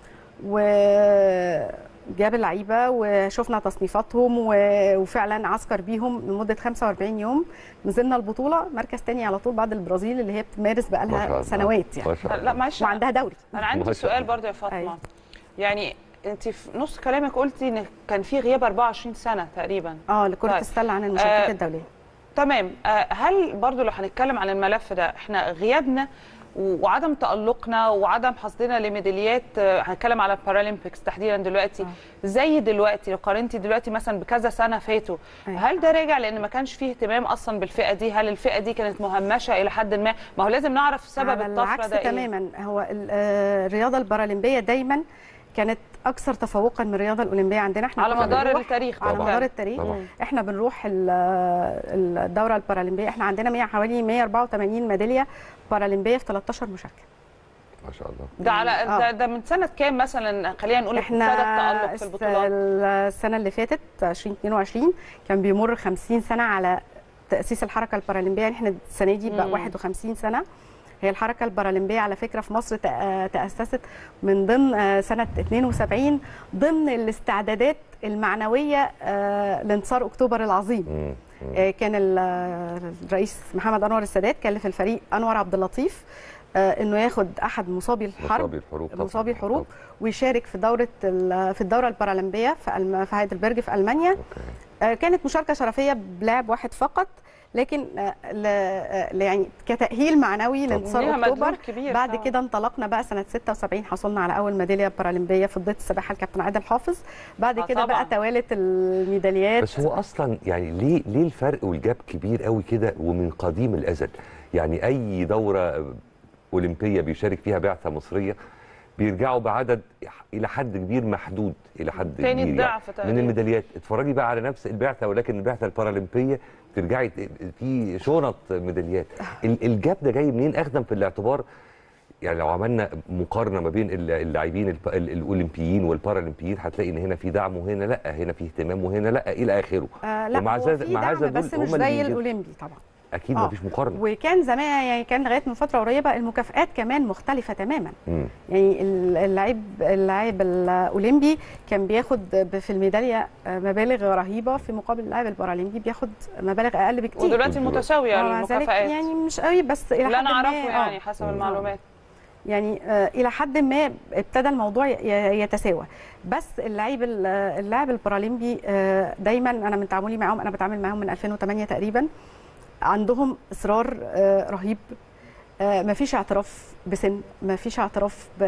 F: وجاب اللعيبه وشفنا تصنيفاتهم وفعلا عسكر بيهم لمده خمسة وأربعين يوم، نزلنا البطوله مركز ثاني على طول بعد البرازيل اللي هي بتمارس بقى لها سنوات يعني.
A: لا معلش،
F: وعندها دوري.
A: انا عندي سؤال برضه يا فاطمه. أيوة. يعني انت في نص كلامك قلتي ان كان في غياب أربعة وعشرين سنه تقريبا
F: اه لكره طيب. السله عن المشاركات آه الدوليه.
A: تمام. آه هل برضه لو هنتكلم عن الملف ده، احنا غيابنا وعدم تألقنا وعدم حصدنا لميداليات، هنتكلم على البارالمبيكس تحديدا دلوقتي، آه. زي دلوقتي لو قارنتي دلوقتي مثلا بكذا سنه فاتوا، أيوة. هل ده راجع لان ما كانش فيه اهتمام اصلا بالفئه دي؟ هل الفئه دي كانت مهمشه الى حد ما؟ ما هو لازم نعرف سبب الطفره ده ايه.
F: تماما. هو الرياضه البارالمبيه دايما كانت اكثر تفوقا من الرياضه الاولمبيه عندنا احنا
A: على مدار التاريخ.
F: على مدار التاريخ طبعا. احنا بنروح الدوره البارالمبيه، احنا عندنا حوالي مئة وأربعة وثمانين ميداليه بارالمبيه في ثلاثة عشر مشاركه.
B: ما شاء الله.
A: ده على آه. ده, ده من سنه كام مثلا؟ خلينا نقول
F: احنا
A: التألق في البطولات.
F: السنه اللي فاتت ألفين واثنين وعشرين كان بيمر خمسين سنه على تاسيس الحركه البارالمبيه، احنا السنه دي بقى واحد وخمسين سنه. هي الحركه البارالمبيه على فكره في مصر تاسست من ضمن سنه اثنين وسبعين ضمن الاستعدادات المعنويه لانتصار اكتوبر العظيم. كان الرئيس محمد انور السادات كلف الفريق انور عبد اللطيف انه ياخد احد مصابي الحرب
B: مصابي الحروب
F: مصابي الحروب ويشارك في دوره في الدوره البارالمبيه في في هايدلبرج في المانيا. أوكي. كانت مشاركه شرفيه بلاعب واحد فقط، لكن يعني كتأهيل معنوي لانتصار اكتوبر. بعد كده انطلقنا بقى سنه ستة وسبعين، حصلنا على اول ميداليه بارالمبيه في ضد السباحه الكابتن عادل حافظ. بعد آه كده بقى توالت الميداليات.
B: بس هو اصلا يعني ليه ليه الفرق والجاب كبير قوي كده ومن قديم الازل؟ يعني اي دوره اولمبيه بيشارك فيها بعثه مصريه بيرجعوا بعدد الى حد كبير محدود، الى حد كبير يعني من الميداليات. اتفرجي بقى على نفس البعثه، ولكن البعثه البارالمبيه ترجعي في شنط ميداليات. الجاب ده جاي منين اخذا في الاعتبار؟ يعني لو عملنا مقارنه ما بين اللاعبين الاولمبيين والبارالمبيين هتلاقي ان هنا في دعم وهنا لا، هنا في اهتمام وهنا لا الى اخره.
F: آه لا ومع هذا مع هذا بس مش زي الاولمبي طبعا.
B: اكيد آه. مفيش مقارنه.
F: وكان زمان يعني كان لغايه من فتره قريبه المكافآت كمان مختلفه تماما.
B: مم.
F: يعني اللاعب اللاعب الاولمبي كان بياخد في الميداليه مبالغ رهيبه، في مقابل اللاعب البارالمبي بياخد مبالغ اقل بكتير.
A: ودلوقتي متساويه المكافآت
F: يعني مش قوي بس الى حد ما
A: اللي انا اعرفه يعني حسب المعلومات.
F: يعني آه الى حد ما ابتدى الموضوع يتساوى، بس اللاعب اللاعب البارالمبي آه دايما انا من تعاملي معاهم، انا بتعامل معاهم من ألفين وثمانية تقريبا، عندهم اصرار آه رهيب. آه مفيش اعتراف بسن، مفيش اعتراف ب...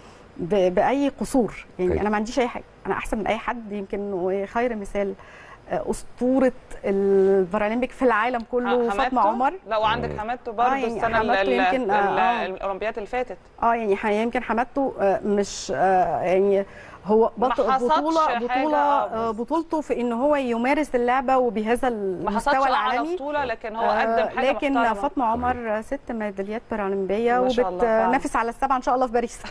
F: ب... باي قصور. يعني أي. انا ما عنديش اي حاجه، انا احسن من اي حد يمكن، وخير مثال اسطوره البارالمبيك في العالم كله فاطمه عمر.
A: لا وعندك حمادته برضه
F: آه يعني
A: السنه
F: يمكن آه
A: الاولمبياد اللي فاتت.
F: اه يعني يمكن حمادته مش آه يعني هو بطوله بطوله آه بطولته في ان هو يمارس اللعبه وبهذا المستوى العالمي،
A: بطوله لكن هو قدم حاجه
F: لكن
A: محترمة.
F: فاطمه عمر ست ميداليات بارالمبيه وبتنافس على السبعه ان شاء الله في باريس.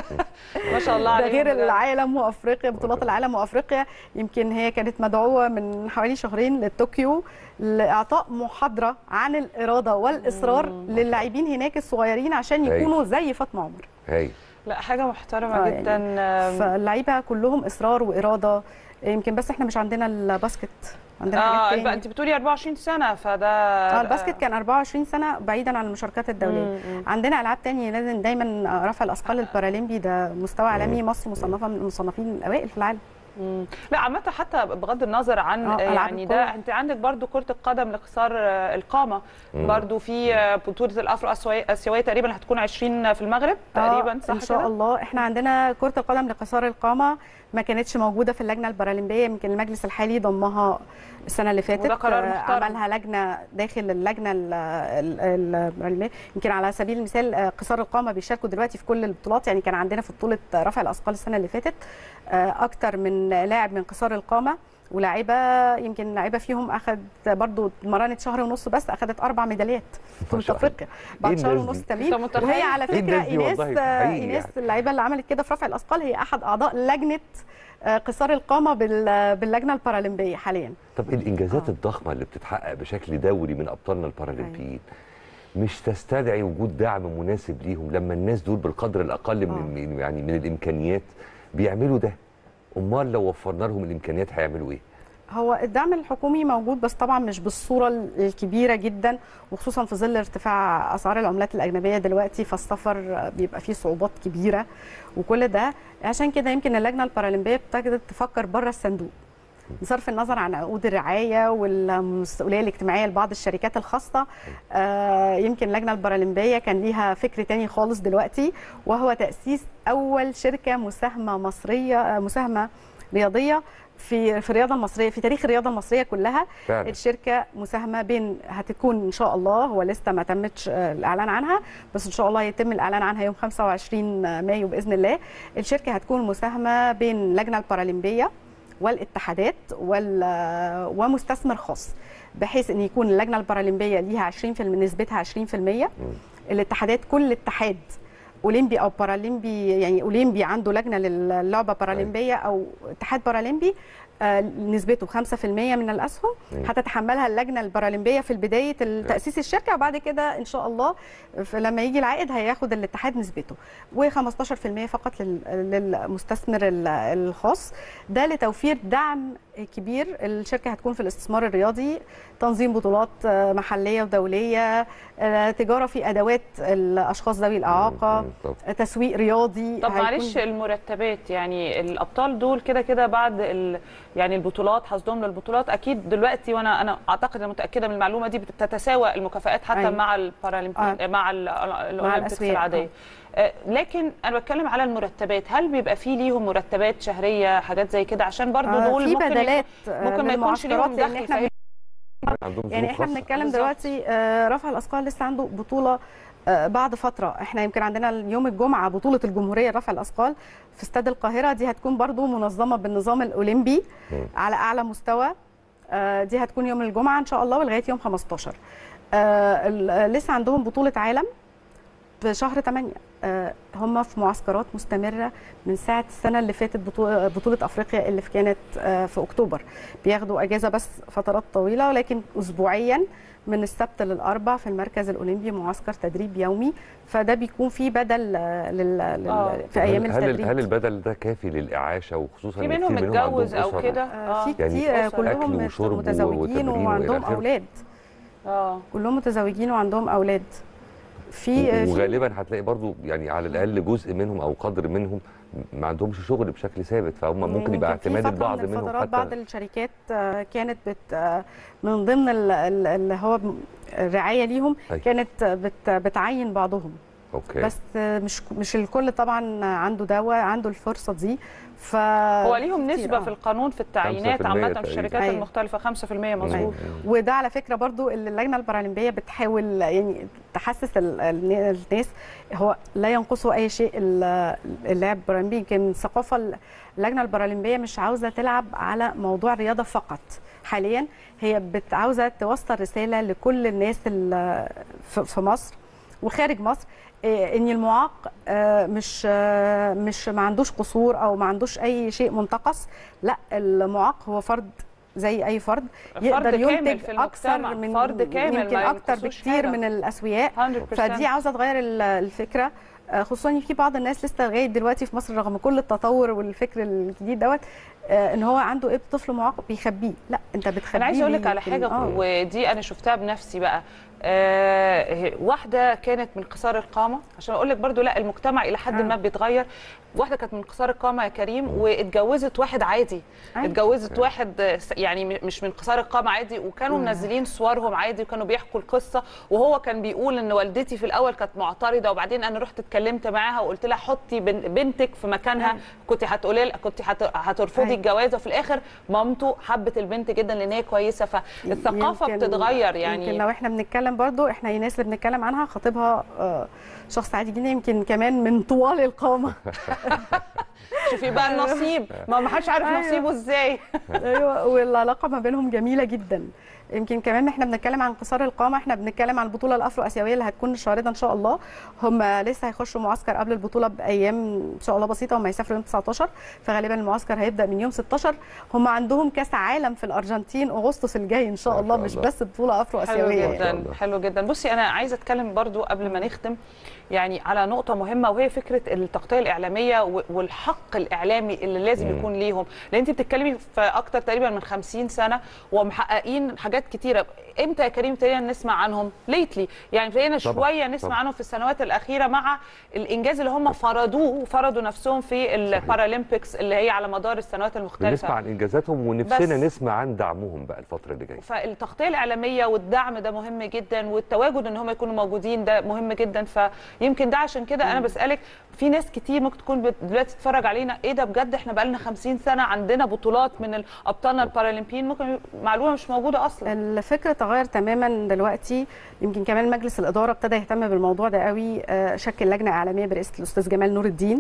A: ما شاء الله
F: ده غير العالم وافريقيا، بطولات العالم وافريقيا. يمكن هي كانت مدعوه من حوالي شهرين لطوكيو لاعطاء محاضره عن الاراده والاصرار للاعبين هناك الصغيرين عشان يكونوا زي فاطمه عمر.
B: هاي
A: لا حاجه محترمه آه جدا.
F: يعني فاللعيبه كلهم اصرار واراده. يمكن بس احنا مش عندنا الباسكت، عندنا
A: اه
F: حاجات تاني.
A: انت بتقولي أربعة وعشرين سنه فده
F: اه الباسكت كان أربعة وعشرين سنه بعيدا عن المشاركات الدوليه. مم. عندنا العاب تانية لازم دايما رفع الاثقال البارالمبي ده مستوى عالمي، مصر مصنفه من المصنفين الاوائل في العالم.
A: مم. لا عامه حتى بغض النظر عن آه يعني ده انت عندك برضو كره القدم لقصار القامه. مم. برضو في بطوله الافرو اسيويه تقريبا هتكون عشرين في المغرب تقريبا صح
F: ان شاء كده؟ الله. احنا عندنا كره القدم لقصار القامه ما كانتش موجوده في اللجنه البارالمبيه، يمكن المجلس الحالي ضمها السنه اللي فاتت،
A: وده قرار محترم.
F: عملها لجنه داخل اللجنه البارالمبيه. يمكن على سبيل المثال قصار القامه بيشاركوا دلوقتي في كل البطولات، يعني كان عندنا في بطوله رفع الاثقال السنه اللي فاتت اكتر من لاعب من قصار القامه، ولاعيبه يمكن لاعيبه فيهم اخذ برضو اتمرنت شهر ونص بس اخذت اربع ميداليات في بطوله افريقيا بعد شهر ونص تمرين. وهي على فكره ايناس ايناس اللعيبه اللي عملت كده في رفع الاثقال هي احد اعضاء لجنه قصار القامه باللجنه البارالمبيه حاليا.
B: طب الانجازات آه. الضخمه اللي بتتحقق بشكل دوري من ابطالنا البارالمبيين مش تستدعي وجود دعم مناسب ليهم لما الناس دول بالقدر الاقل آه. من يعني من الامكانيات بيعملوا ده؟ امال لو وفرنا لهم الامكانيات هيعملوا ايه؟
F: هو الدعم الحكومي موجود بس طبعا مش بالصوره الكبيره جدا، وخصوصا في ظل ارتفاع اسعار العملات الاجنبيه دلوقتي، فالسفر بيبقى فيه صعوبات كبيره وكل ده. عشان كده يمكن اللجنه البارالمبيه ابتدت تفكر بره الصندوق بصرف النظر عن عقود الرعايه والمسؤوليه الاجتماعيه لبعض الشركات الخاصه. آه يمكن اللجنه البارالمبيه كان ليها فكر تاني خالص دلوقتي، وهو تاسيس اول شركه مساهمه مصريه مساهمه رياضيه في في الرياضه المصريه، في تاريخ الرياضه المصريه كلها. فعلا. الشركه مساهمه بين هتكون ان شاء الله، هو لسه ما تمتش الاعلان عنها بس ان شاء الله يتم الاعلان عنها يوم خمسة وعشرين مايو باذن الله. الشركه هتكون مساهمه بين اللجنه البارالمبيه والاتحادات ومستثمر خاص، بحيث ان يكون اللجنه البارالمبيه ليها عشرين في المية نسبتها عشرين في المية، الاتحادات كل اتحاد اولمبي او بارالمبي، يعني اولمبي عنده لجنه للعبه بارالمبيه او اتحاد بارالمبي آه نسبته خمسة في المية من الاسهم هتتحملها اللجنه البارالمبيه في بدايه تاسيس الشركه، وبعد كده ان شاء الله لما يجي العائد هياخد الاتحاد نسبته، وخمستاشر في المية فقط للمستثمر الخاص. ده لتوفير دعم كبير. الشركه هتكون في الاستثمار الرياضي، تنظيم بطولات محليه ودوليه، تجاره في ادوات الاشخاص ذوي الاعاقه، تسويق رياضي.
A: طب معلش المرتبات، يعني الابطال دول كده كده بعد ال... يعني البطولات حصدهم للبطولات اكيد دلوقتي، وانا انا اعتقد انا متاكده من المعلومه دي بتتساوى المكافآت حتى أيوة. مع البارالمبيين آه. مع الاولمبيكس العاديه آه. لكن انا بتكلم على المرتبات، هل بيبقى في ليهم مرتبات شهريه حاجات زي كده عشان برضو
F: آه
A: دول
F: ممكن بدلات
A: ممكن ما يكونش ليهم دخل
F: احنا يعني احنا بنتكلم دلوقتي آه رفع الاثقال لسه عنده بطوله آه بعد فتره. احنا يمكن عندنا يوم الجمعه بطوله الجمهوريه رفع الاثقال في استاد القاهره، دي هتكون برضو منظمه بالنظام الاولمبي م. على اعلى مستوى. آه دي هتكون يوم الجمعه ان شاء الله ولغايه يوم خمستاشر. آه لسه عندهم بطوله عالم في شهر تمانية. آه هم في معسكرات مستمره من ساعه السنه اللي فاتت، بطوله, بطولة افريقيا اللي كانت آه في اكتوبر. بياخدوا اجازه بس فترات طويله، ولكن اسبوعيا من السبت للاربع في المركز الاولمبي معسكر تدريب يومي، فده بيكون فيه بدل لل... لل... في ايام التدريب.
B: هل هل البدل ده كافي للاعاشه، وخصوصا
A: في منهم متجوز او كده؟
F: آه. في كتير يعني كلهم متزوجين وعندهم اولاد. اه كلهم متزوجين وعندهم اولاد.
B: في وغالبا هتلاقي برضو يعني على الاقل جزء منهم او قدر منهم ما عندهمش شغل بشكل ثابت، فهم ممكن يبقى اعتماد البعض
F: من
B: منهم. حتى
F: بعض الشركات كانت بت من ضمن اللي هو الرعايه ليهم كانت بت بتعين بعضهم
B: اوكي.
F: بس مش مش الكل طبعا عنده دواء عنده الفرصه دي. ف
A: هو ليهم نسبه
F: آه.
A: في القانون في التعيينات عامه في الشركات
F: أيوة.
A: المختلفه خمسة في المية مظبوط.
F: وده على فكره برضو اللي اللجنه البارالمبيه بتحاول يعني تحسس الناس هو لا ينقصه اي شيء اللاعب البارالمبي. يمكن ثقافه اللجنه البارالمبيه مش عاوزه تلعب على موضوع الرياضه فقط حاليا، هي عاوزه توصل رساله لكل الناس في مصر وخارج مصر ان المعاق مش مش ما عندوش قصور او ما عندوش اي شيء منتقص، لا المعاق هو فرد زي اي فرد يقدر ينتج اكثر من
A: فرد كامل
F: يمكن اكثر بكثير من الاسوياء. فدي عاوزه تغير الفكره، خصوصا ان في بعض الناس لسه لغايه دلوقتي في مصر رغم كل التطور والفكر الجديد دوت ان هو عنده ابن طفل معاق بيخبيه. لا انت بتخبيه.
A: انا عايزه اقول لك على حاجه آه. ودي انا شفتها بنفسي بقى. آه واحده كانت من قصار القامه، عشان اقول لك برضو لا المجتمع الى حد آه. ما بيتغير. واحده كانت من قصار القامه يا كريم واتجوزت واحد عادي. آه. اتجوزت آه. واحد يعني مش من قصار القامه عادي، وكانوا آه. منزلين صورهم عادي وكانوا بيحكوا القصه، وهو كان بيقول ان والدتي في الاول كانت معترضه وبعدين انا رحت اتكلمت معاها وقلت لها حطي بنتك في مكانها. آه. كنت هتقولي كنت هترفضي آه. الجواز، وفي الاخر مامته حبت البنت جدا لان هي كويسه. فالثقافه بتتغير يعني.
F: يمكن لو احنا بنتكلم برضو احنا الناس اللي بنتكلم عنها خطيبها شخص عادي جدا يمكن كمان من طوال القامه.
A: شوفي بقى النصيب، ما حدش عارف نصيبه ازاي.
F: ايوه والعلاقه ما بينهم جميله جدا. يمكن كمان احنا بنتكلم عن قصار القامه، احنا بنتكلم عن البطوله الافرو اسيويه اللي هتكون الشهر ده ان شاء الله. هم لسه هيخشوا معسكر قبل البطوله بايام ان شاء الله بسيطه، هم هيسافروا يوم تسعتاشر، فغالبا المعسكر هيبدا من يوم ستاشر. هم عندهم كاس عالم في الارجنتين اغسطس الجاي ان شاء الله، مش بس بطوله افرو اسيويه.
A: حلو جدا حلو جدا. بصي انا عايزه اتكلم برضو قبل ما نختم يعني على نقطه مهمه، وهي فكره التغطيه الاعلاميه والحق الاعلامي اللي لازم مم. يكون ليهم، لان انت بتتكلمي في اكتر تقريبا من خمسين سنه ومحققين حاجات كتيره. امتى يا كريم ابتدينا نسمع عنهم؟ ليتلي يعني ابتدينا شويه نسمع طبعا. عنهم في السنوات الاخيره مع الانجاز اللي هم فرضوه وفرضوا نفسهم في البارالمبيكس اللي هي على مدار السنوات المختلفه.
B: نسمع عن انجازاتهم ونفسنا نسمع عن دعمهم بقى الفتره اللي جايه.
A: فالتغطيه الاعلاميه والدعم ده مهم جدا، والتواجد ان هم يكونوا موجودين ده مهم جدا. فيمكن ده عشان كده انا بسالك، في ناس كتير ممكن تكون دلوقتي تتفرج علينا، ايه ده بجد احنا بقى لنا خمسين سنه عندنا بطولات من ابطالنا البارالمبيين، ممكن معلومه مش موجوده اصلا.
F: الفكره تغير تماما دلوقتي. يمكن كمان مجلس الاداره ابتدى يهتم بالموضوع ده قوي، شكل لجنه اعلاميه برئاسه الاستاذ جمال نور الدين،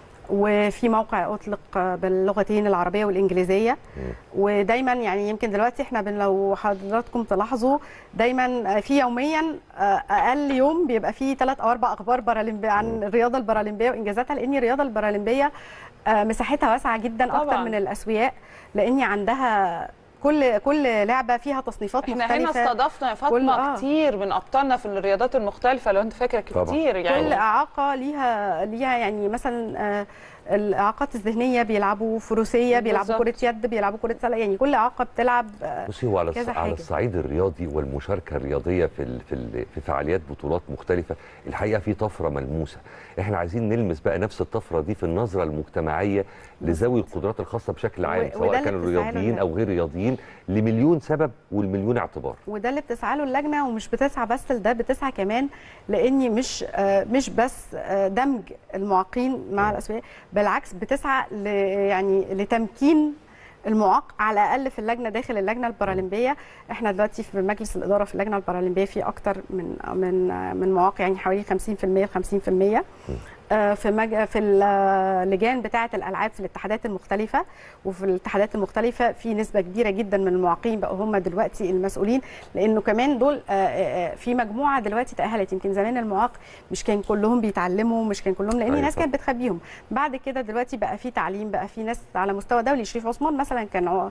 F: وفي موقع اطلق باللغتين العربيه والانجليزيه. ودايما يعني يمكن دلوقتي احنا لو حضراتكم تلاحظوا دايما في يوميا اقل يوم بيبقى فيه ثلاث او اربع اخبار بارالمبيه عن الرياضه البارالمبيه وانجازاتها، لان الرياضه البارالمبيه مساحتها واسعه جدا طبعا. اكتر من الاسوياء، لان عندها كل كل لعبه فيها تصنيفات
A: احنا
F: مختلفه.
A: احنا هنا استضفنا يا فاطمه آه. كتير من ابطالنا في الرياضات المختلفه لو انت فاكره كتير طبعا. يعني
F: كل اعاقه ليها ليها يعني مثلا آه الاعاقات الذهنيه بيلعبوا فروسيه، بيلعبوا كره يد، بيلعبوا كره سله، يعني كل اعاقه بتلعب.
B: بصي هو على على الصعيد الرياضي والمشاركه الرياضيه في ال في ال في فعاليات بطولات مختلفه الحقيقه في طفره ملموسه. احنا عايزين نلمس بقى نفس الطفره دي في النظره المجتمعيه لذوي القدرات الخاصه بشكل عام، سواء كانوا رياضيين او غير رياضيين، لمليون سبب والمليون اعتبار.
F: وده اللي بتسعى له اللجنه، ومش بتسعى بس لده، بتسعى كمان لاني مش آه مش بس آه دمج المعاقين مع الاسوياء، بالعكس بتسعى يعني لتمكين المعاق على الاقل في اللجنه داخل اللجنه البارالمبيه. احنا دلوقتي في مجلس الاداره في اللجنه البارالمبيه في اكتر من من من معاق، يعني حوالي خمسين في المية خمسين في المية في مج... في اللجان بتاعه الالعاب في الاتحادات المختلفه. وفي الاتحادات المختلفه في نسبه كبيره جدا من المعاقين بقوا هم دلوقتي المسؤولين، لانه كمان دول في مجموعه دلوقتي تاهلت. يمكن زمان المعاق مش كان كلهم بيتعلموا، مش كان كلهم، لان ناس كانت بتخبيهم. بعد كده دلوقتي بقى في تعليم، بقى في ناس على مستوى دولي. شريف عثمان مثلا كان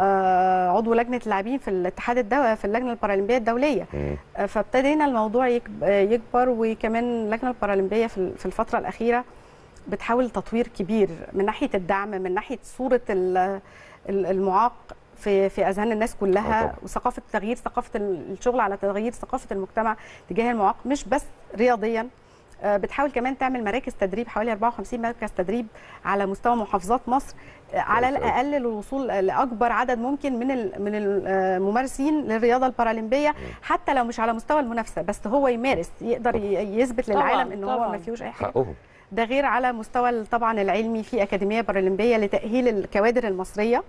F: عضو لجنه اللاعبين في الاتحاد الدولي في اللجنه البارالمبيه الدوليه. فابتدينا الموضوع يكبر، وكمان اللجنه البارالمبيه في الفتره الاخيره بتحاول تطوير كبير من ناحيه الدعم، من ناحيه صوره المعاق في في اذهان الناس كلها، وثقافه تغيير ثقافه الشغل على تغيير ثقافه المجتمع تجاه المعاق، مش بس رياضيا بتحاول كمان تعمل مراكز تدريب، حوالي أربعة وخمسين مركز تدريب على مستوى محافظات مصر، على الاقل للوصول لاكبر عدد ممكن من من الممارسين للرياضه البارالمبيه، حتى لو مش على مستوى المنافسه، بس هو يمارس، يقدر يثبت للعالم ان هو ما فيهوش اي حاجه. ده غير على مستوى طبعا العلمي، في اكاديميه بارالمبيه لتاهيل الكوادر المصريه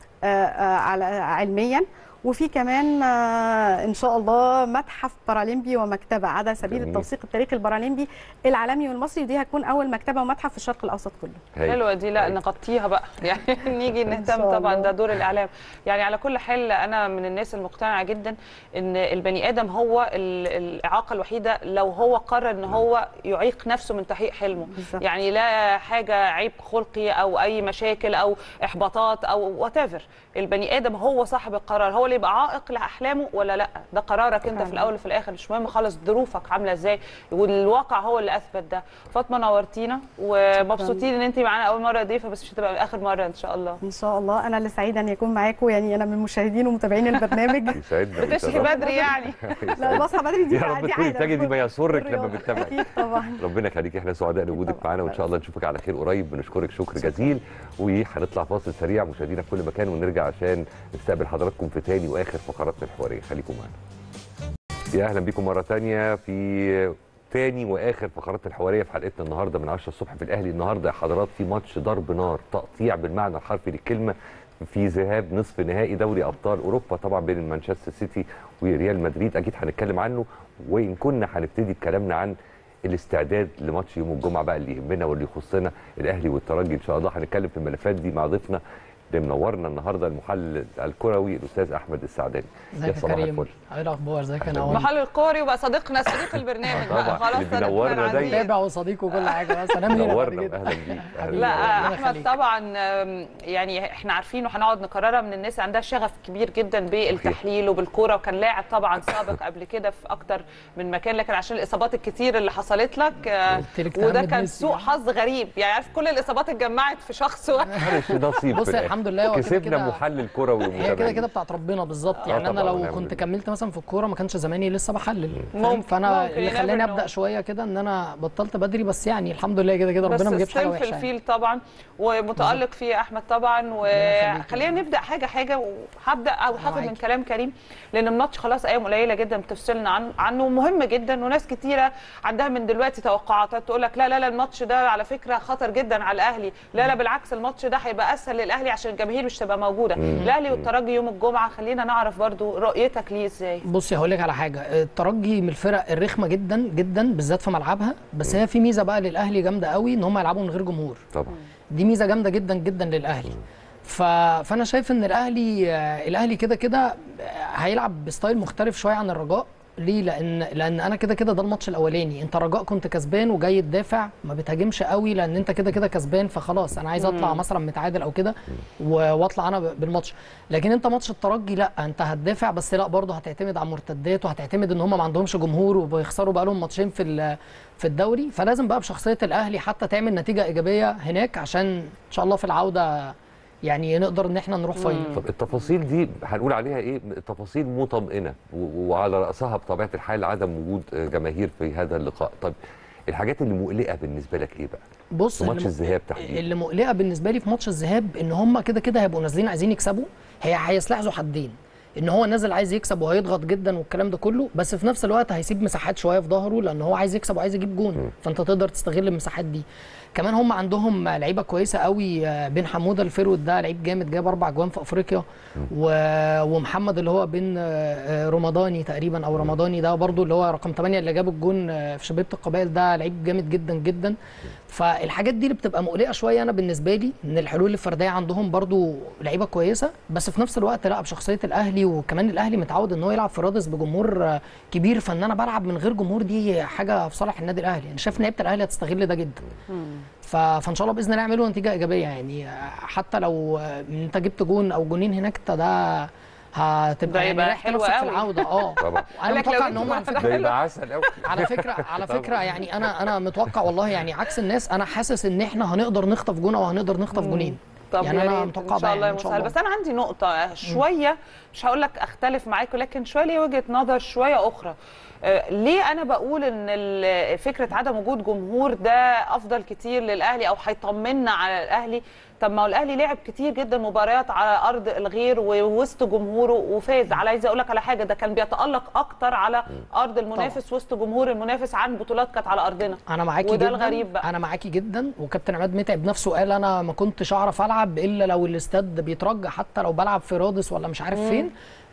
F: على علميا، وفي كمان ان شاء الله متحف بارالمبي ومكتبه على سبيل جميل. التوثيق التاريخي البارالمبي العالمي والمصري، ودي هتكون اول مكتبه ومتحف في الشرق الاوسط كله.
A: حلوه دي، لا نغطيها بقى يعني نيجي نهتم طبعا، ده دور الاعلام. يعني على كل حال انا من الناس المقتنعه جدا ان البني ادم هو الاعاقه الوحيده لو هو قرر ان هو يعيق نفسه من تحقيق حلمه بالزبط. يعني لا حاجه عيب خلقي او اي مشاكل او احباطات او وات ايفر، البني ادم هو صاحب القرار، هو اللي يبقى عائق لاحلامه ولا لا، ده قرارك انت في الاول وفي الاخر، مش مهم خالص ظروفك عامله ازاي، والواقع هو اللي اثبت ده. فاطمه نورتينا ومبسوطين ان انت معانا اول مره ضيفه، بس مش هتبقى اخر مره ان شاء الله.
F: ان شاء الله، انا اللي سعيده ان يكون معاكم، يعني انا من مشاهدين ومتابعين البرنامج.
A: بتصحي بدري يعني؟
F: لا بصحى بدري دي
B: يا رب تكوني بتجدي ما يسرك لما بتتابعي.
F: اكيد طبعا.
B: ربنا يخليكي، احنا سعداء بوجودك معانا، وان شاء الله نشوفك على خير قريب. بنشكرك شكر جزيل، وهنطلع فاصل سريع مشاهدينا في كل مكان، ونرجع عشان نستقبل حضراتكم في تاني واخر فقراتنا الحواريه. خليكم معانا. يا اهلا بكم مره ثانيه في تاني واخر فقرات الحواريه في حلقتنا النهارده من عشرة الصبح في الاهلي. النهارده يا حضرات في ماتش ضرب نار، تقطيع بالمعنى الحرفي للكلمه، في ذهاب نصف نهائي دوري ابطال اوروبا طبعا بين مانشستر سيتي وريال مدريد. اكيد هنتكلم عنه، وان كنا هنبتدي بكلامنا عن الاستعداد لماتش يوم الجمعه بقى اللي يهمنا واللي يخصنا الاهلي والترجي. ان شاء الله هنتكلم في الملفات دي مع ضيفنا اللي منورنا النهارده المحلل الكروي الاستاذ احمد السعداني.
H: ازيك يا كريم؟ ايه الاخبار؟ ازيك يا نور؟
A: المحلل الكروي وبقى صديقنا صديق البرنامج بقى خلاص،
B: اللي بينورنا دايما،
H: متابع وصديق وكل حاجه. بس انا
B: منورنا واهلا بيك.
A: لا احمد طبعا يعني احنا عارفين وهنقعد نكررها، من الناس عندها شغف كبير جدا بالتحليل وبالكوره، وكان لاعب طبعا سابق قبل كده في اكتر من مكان، لكن عشان الاصابات الكتير اللي حصلت لك وده كان سوء حظ غريب، يعني عارف كل الاصابات اتجمعت في شخص واحد.
B: معلش نصيب.
H: بص الحمد لله
B: كسبنا محلل كروي ومتابع،
H: هي كده كده بتاعت ربنا بالظبط. يعني انا لو كنت كملت مثلا في الكوره ما كانش زماني لسه بحلل، فانا ممكن اللي خلاني ابدا شويه كده ان انا بطلت بدري، بس يعني الحمد لله كده كده ربنا ما جابش حاجه وحشه.
A: بس في الفيل طبعا ومتالق فيه احمد طبعا، وخلينا نبدا حاجه حاجه، وهبدا او هاخد من كلام كريم لان الماتش خلاص ايام قليله جدا بتفصلنا عن عنه، مهم جدا، وناس كتيره عندها من دلوقتي توقعات تقول لك لا لا لا الماتش ده على فكره خطر جدا على الاهلي، لا لا بالعكس الماتش ده هيبقى اسهل للاهلي عشان الجماهير مش تبقى موجوده. الاهلي والترجي يوم الجمعه، خلينا نعرف برضو رؤيتك ليه ازاي.
H: بصي هقول لك على حاجه، الترجي من الفرق الرخمه جدا جدا بالذات في ملعبها، بس هي في ميزه بقى للاهلي جامده قوي ان هم يلعبوا من غير جمهور طبعا، دي ميزه جامده جدا جدا للاهلي. ف... فانا شايف ان الاهلي الاهلي كده كده هيلعب بستايل مختلف شويه عن الرجاء. ليه؟ لان لان انا كده كده ده الماتش الاولاني، انت رجاء كنت كسبان وجاي تدافع، ما بتهاجمش قوي لان انت كده كده كسبان، فخلاص انا عايز اطلع مثلا متعادل او كده واطلع انا بالماتش. لكن انت ماتش الترجي لا، انت هتدافع بس لا برضه هتعتمد على المرتدات، وهتعتمد ان هم ما عندهمش جمهور وبيخسروا بقى لهم ماتشين في في الدوري، فلازم بقى بشخصيه الاهلي حتى تعمل نتيجه ايجابيه هناك عشان ان شاء الله في العوده يعني نقدر ان احنا نروح فاينل.
B: طب التفاصيل دي هنقول عليها ايه؟ تفاصيل مطمئنه، وعلى راسها بطبيعه الحال عدم وجود جماهير في هذا اللقاء. طب الحاجات اللي مقلقه بالنسبه لك ايه بقى؟
H: بص
B: في ماتش الذهاب تحديدا،
H: اللي مقلقه بالنسبه لي في ماتش الذهاب ان هم كده كده هيبقوا نازلين عايزين يكسبوا، هي هيسلحوا ذو حدين، ان هو نازل عايز يكسب وهيضغط جدا والكلام ده كله، بس في نفس الوقت هيسيب مساحات شويه في ظهره لان هو عايز يكسب وعايز يجيب جون، فانت تقدر تستغل المساحات دي. كمان هم عندهم لعيبه كويسه قوي، بن حموده الفيرود ده لعيب جامد، جاب اربع اجوان في افريقيا، ومحمد اللي هو بن رمضاني تقريبا او رمضاني ده برده اللي هو رقم ثمانية اللي جاب الجون في شبيبه القبائل، ده لعيب جامد جدا جدا. فالحاجات دي اللي بتبقى مقلقه شويه انا بالنسبه لي، ان الحلول الفرديه عندهم برده لعيبه كويسه، بس في نفس الوقت لا بشخصيه الاهلي، وكمان الاهلي متعود ان هو يلعب في رادس بجمهور كبير، فان انا بلعب من غير جمهور دي حاجه في صالح النادي الاهلي. انا شايف ان لعيبه الاهلي هتستغل ده جدا، فان شاء الله باذن الله يعملوا نتيجه ايجابيه. يعني حتى لو انت جبت جون او جونين هناك ده هتبقى
A: يعني
H: حلوه قوي في العوده. اه
B: طبعا
H: انا متوقع ان هم على فكره
B: هيبقى عسل قوي
H: على فكره على فكره يعني انا انا متوقع والله، يعني عكس الناس انا حاسس ان احنا هنقدر نخطف جون او هنقدر نخطف جونين.
A: طب
H: يعني انا متوقع
A: ان شاء الله ان شاء الله. بس انا عندي نقطه شويه مش هقول لك اختلف معاك، ولكن شويه لي وجهه نظر شويه اخرى. آه، ليه انا بقول ان ال- فكره عدم وجود جمهور ده افضل كتير للاهلي او هيطمنا على الاهلي؟ طب ما هو الاهلي لعب كتير جدا مباريات على ارض الغير ووسط جمهوره وفاز. على عايزه اقول لك على حاجه، ده كان بيتالق اكتر على ارض المنافس وسط جمهور المنافس عن بطولات كانت على ارضنا.
H: انا معاكي
A: وده
H: جدا،
A: الغريب بقى.
H: انا معاكي جدا. وكابتن عماد متعب نفسه قال انا ما كنتش اعرف العب الا لو الاستاد بيترجى، حتى لو بلعب في رادس ولا مش عارف فين.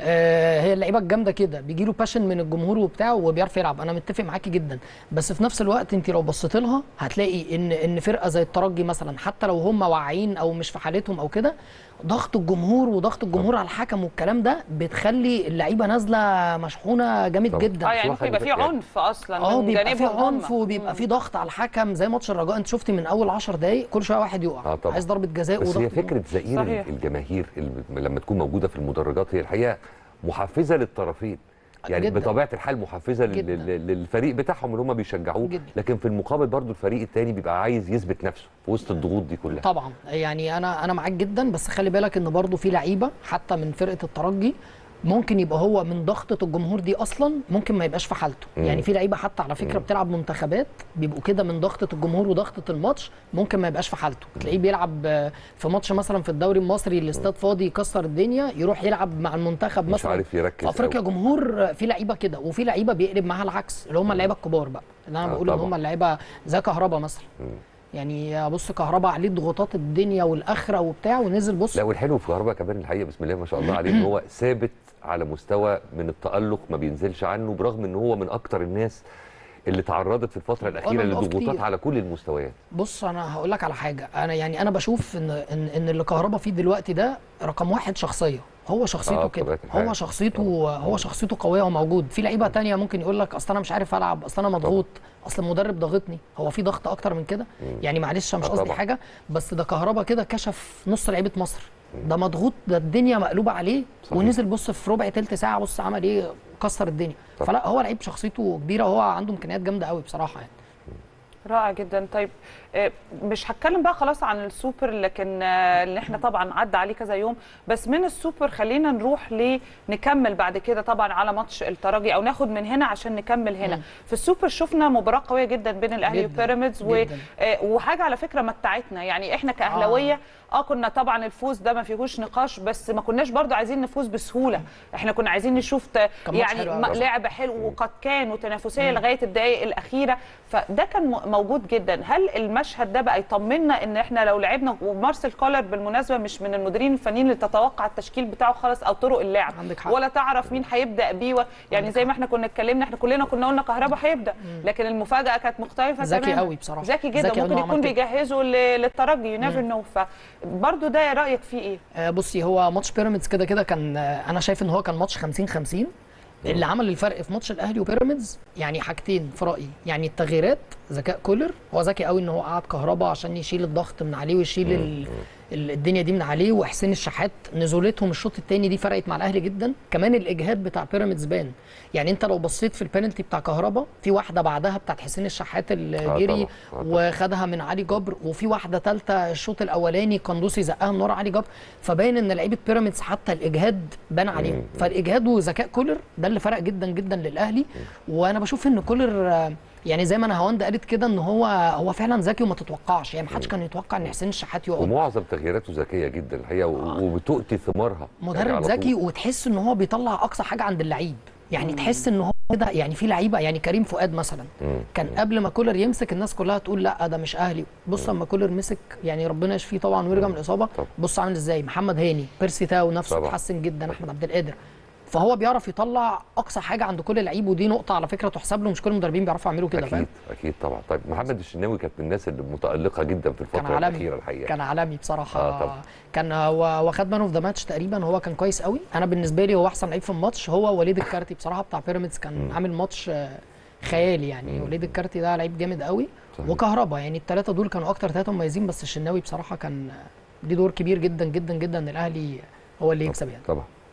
H: آه هي اللعيبه الجامده كده بيجي له باشن من الجمهور وبتاع وبيعرف يلعب. انا متفق معاكي جدا، بس في نفس الوقت انت لو بصيت لها هتلاقي ان ان فرقه زي الترجي مثلا، حتى لو هم واعيين او مش في حالتهم او كده، ضغط الجمهور وضغط الجمهور على الحكم والكلام ده بتخلي اللعيبه نازله مشحونه جامد
B: طبعا.
H: جدا.
A: اه يعني ممكن يبقى في عنف اصلا
H: اه
A: من
H: بيبقى في
A: جانبهم هم.
H: عنف وبيبقى في ضغط على الحكم زي ماتش الرجاء. انت شفتي من اول عشر دقائق كل شويه واحد يقع
B: آه طبعا.
H: عايز ضربه جزاء.
B: بس
H: وضغط
B: هي فكره زئير
A: صحيح.
B: الجماهير اللي لما تكون موجوده في المدرجات هي الحقيقه محفزه للطرفين، يعني
H: جداً.
B: بطبيعه الحال محفزه لل-
H: جداً.
B: لل- للفريق بتاعهم اللي هم بيشجعوه،
H: جداً.
B: لكن في المقابل برضو الفريق الثاني بيبقى عايز يثبت نفسه في وسط الضغوط دي كلها.
H: طبعا يعني انا انا معاك جدا، بس خلي بالك ان برضو في لعيبه حتى من فرقه الترجي ممكن يبقى هو من ضغطه الجمهور دي اصلا ممكن ما يبقاش في حالته.
B: مم.
H: يعني في لعيبه حتى على فكره
B: مم.
H: بتلعب منتخبات بيبقوا كده من ضغطه الجمهور وضغطه الماتش ممكن ما يبقاش في حالته. تلاقيه بيلعب آه، في ماتش مثلا في الدوري المصري الاستاد فاضي يكسر الدنيا، يروح يلعب مع المنتخب
B: مش
H: مثلا
B: عارف يركز
H: في افريقيا
B: أوي.
H: جمهور. في لعيبه كده وفي لعيبه بيقلب معاها العكس اللي هم اللعيبه الكبار بقى، اللي انا
B: آه
H: بقول ان
B: طبعاً.
H: هم اللعيبه زي كهربا مثلا.
B: مم.
H: يعني بص كهربا عليه ضغوطات الدنيا والاخره وبتاع ونزل بص.
B: لا والحلو في كهرباء كمان الحقيقه بسم الله ما شاء الله عليه ان هو ثابت على مستوى من التألق ما بينزلش عنه، برغم ان هو من اكتر الناس اللي تعرضت في الفتره الاخيره
H: وأنا بقف
B: لضغوطات
H: كتير.
B: على كل المستويات.
H: بص انا هقول لك على حاجه، انا يعني انا بشوف ان ان, إن اللي كهربا فيه دلوقتي ده رقم واحد شخصيه. هو شخصيته
B: آه،
H: كده،
B: بطبيعة الحال.
H: هو شخصيته هو شخصيته قويه وموجود. في لعيبه تانية ممكن يقول لك اصل انا مش عارف العب، اصل انا مضغوط، اصل المدرب ضاغطني. هو في ضغط اكتر من كده؟ يعني معلش مش
B: آه،
H: قصدي
B: طبعاً.
H: حاجه، بس ده كهربا كده كشف نص لعيبه مصر. ده مضغوط، ده الدنيا مقلوبه عليه.
B: صحيح.
H: ونزل بص في ربع تلت ساعه بص عمل ايه، كسر الدنيا.
B: طبعاً.
H: فلا هو لعيب شخصيته كبيره وهو عنده امكانيات جامده قوي بصراحه يعني.
A: رائع جدا. طيب آه، مش هتكلم بقى خلاص عن السوبر، لكن آه، اللي احنا طبعا عدى عليه كذا يوم، بس من السوبر خلينا نروح لنكمل بعد كده طبعا على ماتش الترجي، او ناخد من هنا عشان نكمل هنا.
H: مم.
A: في السوبر شفنا مباراه قويه جدا بين الاهلي
H: جداً،
A: وبيراميدز و...
H: جداً.
A: آه، وحاجه على فكره متعتنا، يعني احنا كاهلاويه اه كنا طبعا الفوز ده ما فيهوش نقاش، بس ما كناش برضو عايزين نفوز بسهوله. احنا كنا عايزين نشوف ت...
H: كان ماتش
A: يعني
H: حلو
A: ما-
H: أوي.
A: لعب حلو وقد كان وتنافسيه لغايه الدقائق الاخيره، فده كان م- موجود جدا. هل المشهد ده بقى يطمنا ان احنا لو لعبنا، ومارسيل كولر بالمناسبه مش من المديرين الفنيين اللي تتوقع التشكيل بتاعه خالص او طرق اللعب،
H: عندك حق.
A: ولا تعرف مين هيبدا بيه و... يعني
H: عندك
A: زي
H: حق.
A: ما احنا كنا اتكلمنا، احنا كلنا كنا قلنا كهربا هيبدا، لكن المفاجاه كانت مختلفه
H: ذكي
A: تماماً.
H: قوي بصراحة.
A: ذكي جدا،
H: ذكي أوي
A: ممكن
H: إنه
A: يكون
H: عمل كده.
A: بيجهزوا ل- للترجي، يو نيفر نو. فبرضه ده رايك فيه ايه؟
H: آه، بصي هو ماتش بيراميدز كده كده كان آه، انا شايف ان هو كان ماتش خمسين خمسين. اللي عمل الفرق في ماتش الاهلي وبيراميدز يعني حاجتين في رايي، يعني التغييرات، ذكاء كولر. هو ذكي قوي ان هو قعد كهربا عشان يشيل الضغط من عليه ويشيل ال... ال- الدنيا دي من عليه، وحسين الشحات نزولتهم الشوط الثاني دي فرقت مع الاهلي جدا. كمان الاجهاد بتاع بيراميدز بان، يعني انت لو بصيت في البينالتي بتاع كهربا في واحده بعدها بتاعت حسين الشحات اللي
B: آه
H: جري
B: طبعاً، آه طبعاً.
H: وخدها من علي جبر، وفي واحده ثالثه الشوط الاولاني قندوسي زقها من ورا علي جبر. فباين ان لعيبه بيراميدز حتى الاجهاد بان عليهم. فالاجهاد وذكاء كولر ده اللي فرق جدا جدا للاهلي. وانا بشوف ان كولر آه، يعني زي ما انا هوند قالت كده ان هو هو فعلا ذكي وما تتوقعش، يعني ما حدش كان يتوقع ان حسين الشحات يقعد.
B: ومعظم تغييراته ذكيه جدا الحقيقه و- وبتؤتي ثمارها. يعني
H: مدرب
B: على
H: ذكي،
B: طول.
H: وتحس ان هو بيطلع اقصى حاجه عند اللعيب. يعني تحس ان هو كده، يعني في لعيبه، يعني كريم فؤاد مثلا
B: مم.
H: كان قبل ما كولر يمسك الناس كلها تقول لا ده مش اهلي. بص اما كولر مسك، يعني ربنا يشفيه طبعا ويرجع من الاصابه،
B: طبعا.
H: بص عامل ازاي. محمد هاني، بيرسي تاو نفسه
B: طبعا.
H: اتحسن جدا، احمد عبد القادر. فهو بيعرف يطلع اقصى حاجه عند كل لعيب، ودي نقطه على فكره تحسب له، مش كل المدربين بيعرفوا يعملوا كده.
B: اكيد
H: فاهم؟
B: اكيد طبعا. طيب محمد الشناوي كانت من الناس اللي متالقه جدا في
H: كان
B: الفتره
H: عالمي،
B: الاخيره الحقيقه.
H: كان عالمي بصراحه.
B: آه طبعا.
H: كان هو واخد مان اوف ذا ماتش تقريبا، هو كان كويس قوي. انا بالنسبه لي هو احسن لعيب في الماتش هو وليد الكارتي بصراحه بتاع بيراميدز، كان عامل ماتش آه، خيالي يعني. وليد الكارتي ده لعيب جامد قوي.
B: صحيح.
H: وكهربا، يعني الثلاثه دول كانوا اكتر ثلاثه مميزين، بس الشناوي بصراحه كان ليه دور كبير جدا جدا جدا ان الاهلي هو اللي يكسب يعني.
B: طبعا.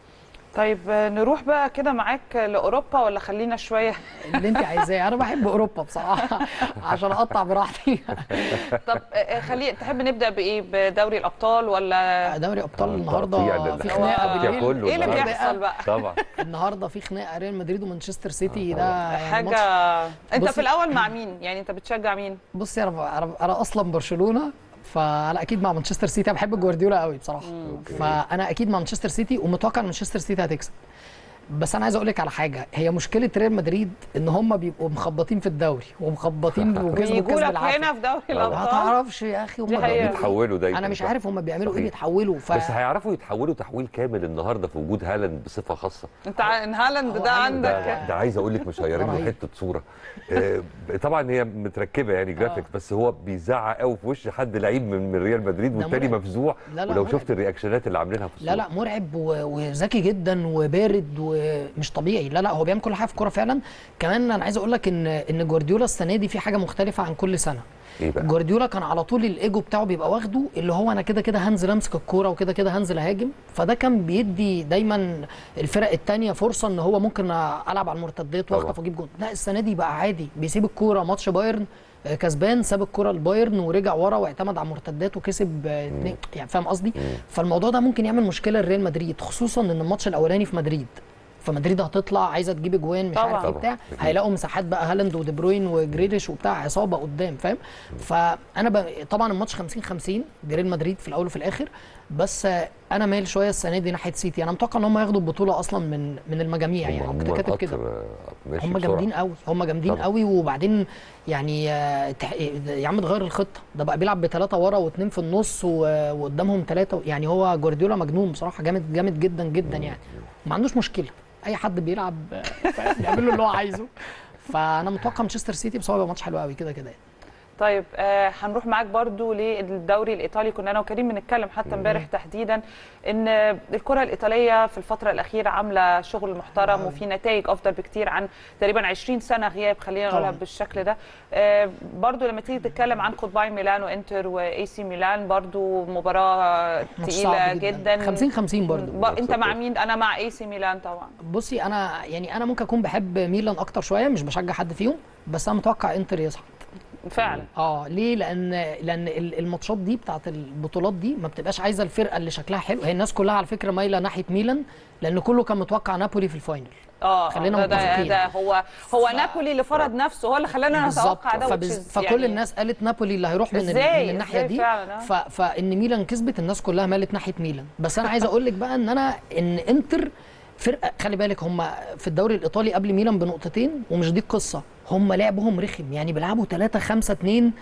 A: طيب نروح بقى كده معاك لاوروبا ولا خلينا شويه؟
H: اللي انت عايزاه، انا بحب اوروبا بصراحه عشان اقطع براحتي.
A: طب خلي تحب نبدا بايه؟ بدوري الابطال ولا
H: دوري ابطال؟ النهارده في خناقه بالليل.
A: ايه اللي بيحصل بقى؟
B: طبعا
H: النهارده في خناقه ريال مدريد ومانشستر سيتي. ده
A: حاجه. انت في الاول مع مين؟ يعني انت بتشجع مين؟
H: بصي انا انا اصلا برشلونه، فانا اكيد مع مانشستر سيتي. انا بحب جوارديولا قوي بصراحه، فانا اكيد مع مانشستر سيتي ومتوقع ان مانشستر سيتي هتكسب. بس انا عايز اقول لك على حاجه، هي مشكله ريال مدريد ان هم بيبقوا مخبطين في الدوري ومخبطين وكسبوا كسب العافيه
A: هنا في دوري الابطال.
H: ما تعرفش يا اخي هم
B: بيتحولوا دايما.
H: انا مش عارف هم بيعملوا ايه، بيتحولوا ف...
B: بس هيعرفوا يتحولوا تحويل كامل النهارده في وجود هالاند بصفه خاصه.
A: انت هالاند ده عندك
B: ده, ده عايز اقول لك مش هيرين له حته صوره. آه طبعا هي متركبه يعني جرافيك، بس هو بيزعق قوي في وش حد لعيب من, من ريال مدريد والتاني مفزوع. ولو شفت الرياكشنات اللي عاملينها في الصوره،
H: لا لا مرعب وذكي جدا وبارد ومش طبيعي. لا لا هو بيعمل كل حاجه في الكوره فعلا. كمان انا عايز اقول لك ان ان جوارديولا السنه دي في حاجه مختلفه عن كل سنه.
B: إيه بقى؟
H: جوارديولا كان على طول الايجو بتاعه بيبقى واخده، اللي هو انا كده كده هنزل امسك الكوره وكده كده هنزل اهاجم، فده كان بيدي دايما الفرق الثانيه فرصه ان هو ممكن العب على المرتدات واخطف واجيب جول. لا السنه دي بقى عادي، بيسيب الكوره. ماتش بايرن كسبان ساب الكره لبايرن ورجع ورا واعتمد على المرتدات وكسب اتنين، يعني فاهم قصدي؟ فالموضوع ده ممكن يعمل مشكله لريال مدريد، خصوصا ان الماتش الاولاني في مدريد، فمدريد هتطلع عايزه تجيب اجوان مش عارف ايه بتاع، هيلاقوا مساحات بقى هالاند ودي بروين وجريليش وبتاع، عصابه قدام فاهم. فانا ب... طبعا الماتش خمسين خمسين ريال مدريد في الاول وفي الاخر، بس انا مايل شويه السنه دي ناحيه سيتي. انا متوقع ان هم ياخدوا البطوله اصلا من من المجاميع، يعني كنت كاتب كده هم جامدين قوي، هم جامدين قوي. وبعدين يعني يا عم تغير الخطه، ده بقى بيلعب بثلاثه ورا واثنين في النص وقدامهم ثلاثه، يعني هو جوارديولا مجنون بصراحه، جامد جامد جدا جدا يعني، ما عندوش مشكله اي حد بيلعب بيعمل له اللي هو عايزه. فانا متوقع مانشستر سيتي بس هو هيبقى ماتش حلو قوي كده كده.
A: طيب آه هنروح معاك برضو للدوري الايطالي. كنا انا وكريم بنتكلم حتى امبارح تحديدا ان الكره الايطاليه في الفتره الاخيره عامله شغل محترم وفي نتائج افضل بكتير عن تقريبا عشرين سنه غياب، خلينا نقولها بالشكل ده. آه برضو لما تيجي تتكلم عن قطبي ميلان وانتر واي سي ميلان، برضو مباراه ثقيله جدا
H: خمسين خمسين برضو.
A: انت مع مين؟ انا مع اي سي ميلان طبعا.
H: بصي انا يعني انا ممكن اكون بحب ميلان اكتر شويه، مش بشجع حد فيهم، بس انا متوقع انتر يصعد
A: فعلا.
H: اه ليه؟ لان لان الماتشات دي بتاعت البطولات دي ما بتبقاش عايزه الفرقه اللي شكلها حلو. هي الناس كلها على فكره مايله ناحيه ميلان، لان كله كان متوقع نابولي في الفاينل.
A: اه
H: خلينا
A: متفقين. ده, ده هو هو ف... نابولي اللي فرض نفسه، هو اللي خلانا نتوقع ده.
H: فبز... فكل يعني... الناس قالت نابولي اللي هيروح من, من الناحيه دي. ف... فان ميلان كسبت الناس كلها مالت ناحيه ميلان. بس انا عايز اقول لك بقى ان انا ان انتر فرقه، خلي بالك هم في الدوري الايطالي قبل ميلان بنقطتين، ومش دي القصه، هم لعبهم رخم، يعني بيلعبوا ثلاثة خمسة اتنين،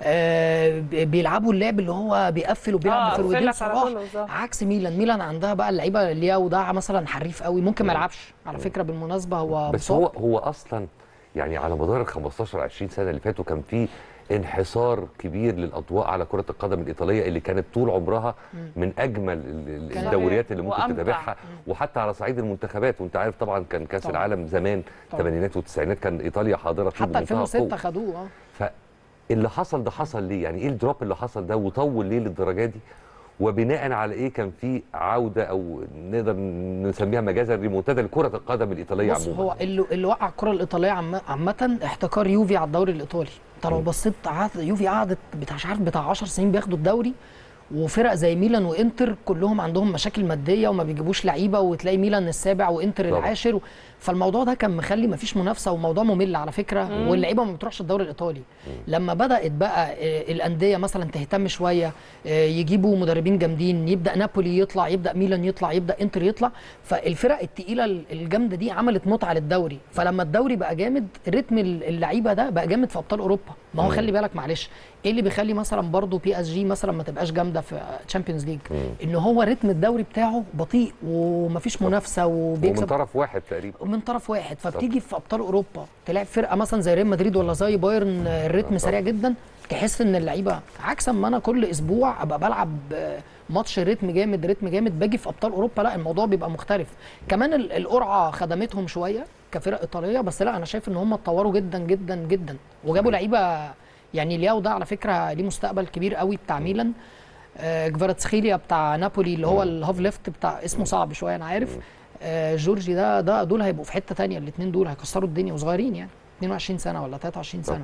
H: آه بيلعبوا اللعب اللي هو بيقفل وبيلعب بفرودين صراحه، عكس ميلان. ميلان عندها بقى اللعيبه اللي وداع مثلا حريف قوي، ممكن ما يلعبش على فكره بالمناسبه هو
B: بس هو هو اصلا يعني على مدار ال خمستاشر عشرين سنه اللي فاتوا كان في انحسار كبير للاضواء على كره القدم الايطاليه اللي كانت طول عمرها من اجمل الدوريات اللي ممكن تتابعها، وحتى على صعيد المنتخبات. وانت عارف طبعا كان كاس طبعا. العالم زمان الثمانينات والتسعينات كان ايطاليا حاضره فيه
H: حتى ألفين وستة خدوه.
B: اه فاللي حصل ده حصل ليه؟ يعني ايه الدروب اللي حصل ده وطول ليه للدرجه دي؟ وبناء على ايه كان في عوده او نقدر نسميها مجازا ريمونتادا لكره القدم الايطاليه عموما؟
H: هو اللي, اللي وقع الكره الايطاليه عامه احتكار يوفي على الدوري الايطالي. انت لو بصيت يوفي قعدت بتاع مش عارف بتاع عشر سنين بياخدوا الدوري، وفرق زي ميلان وانتر كلهم عندهم مشاكل ماديه وما بيجيبوش لعيبه، وتلاقي ميلان السابع وانتر العاشر. فالموضوع ده كان مخلي ما فيش منافسه وموضوع ممل على فكره، واللعيبه ما بتروحش الدوري الايطالي. لما بدات بقى الانديه مثلا تهتم شويه، يجيبوا مدربين جامدين، يبدا نابولي يطلع، يبدا ميلان يطلع، يبدا انتر يطلع، فالفرق الثقيله الجامده دي عملت متعه للدوري. فلما الدوري بقى جامد، رتم اللعيبه ده بقى جامد في ابطال اوروبا. ما هو خلي بالك معلش، ايه اللي بيخلي مثلا برضو بي اس جي مثلا ما تبقاش جامده في تشامبيونز ليج؟ ان هو رتم الدوري بتاعه بطيء ومفيش منافسه وبيكسب
B: ومن طرف واحد تقريبا،
H: من طرف واحد. فبتيجي في ابطال اوروبا تلاعب فرقه مثلا زي ريال مدريد ولا زي بايرن، الريتم سريع جدا، تحس ان اللعيبه عكس ما انا كل اسبوع ابقى بلعب ماتش ريتم جامد ريتم جامد، باجي في ابطال اوروبا لا الموضوع بيبقى مختلف. كمان القرعه خدمتهم شويه كفرق ايطاليه، بس لا انا شايف ان هم اتطوروا جدا جدا جدا وجابوا لعيبه. يعني لياو ده على فكره ليه مستقبل كبير قوي بتاع ميلان، آه جفاراتسخيليا بتاع نابولي اللي هو الهاف ليفت بتاع اسمه صعب شويه انا عارف، آه جورجي ده ده دول هيبقوا في حته ثانيه، الاثنين دول هيكسروا الدنيا وصغيرين يعني اتنين وعشرين سنه ولا تلاتة وعشرين سنه.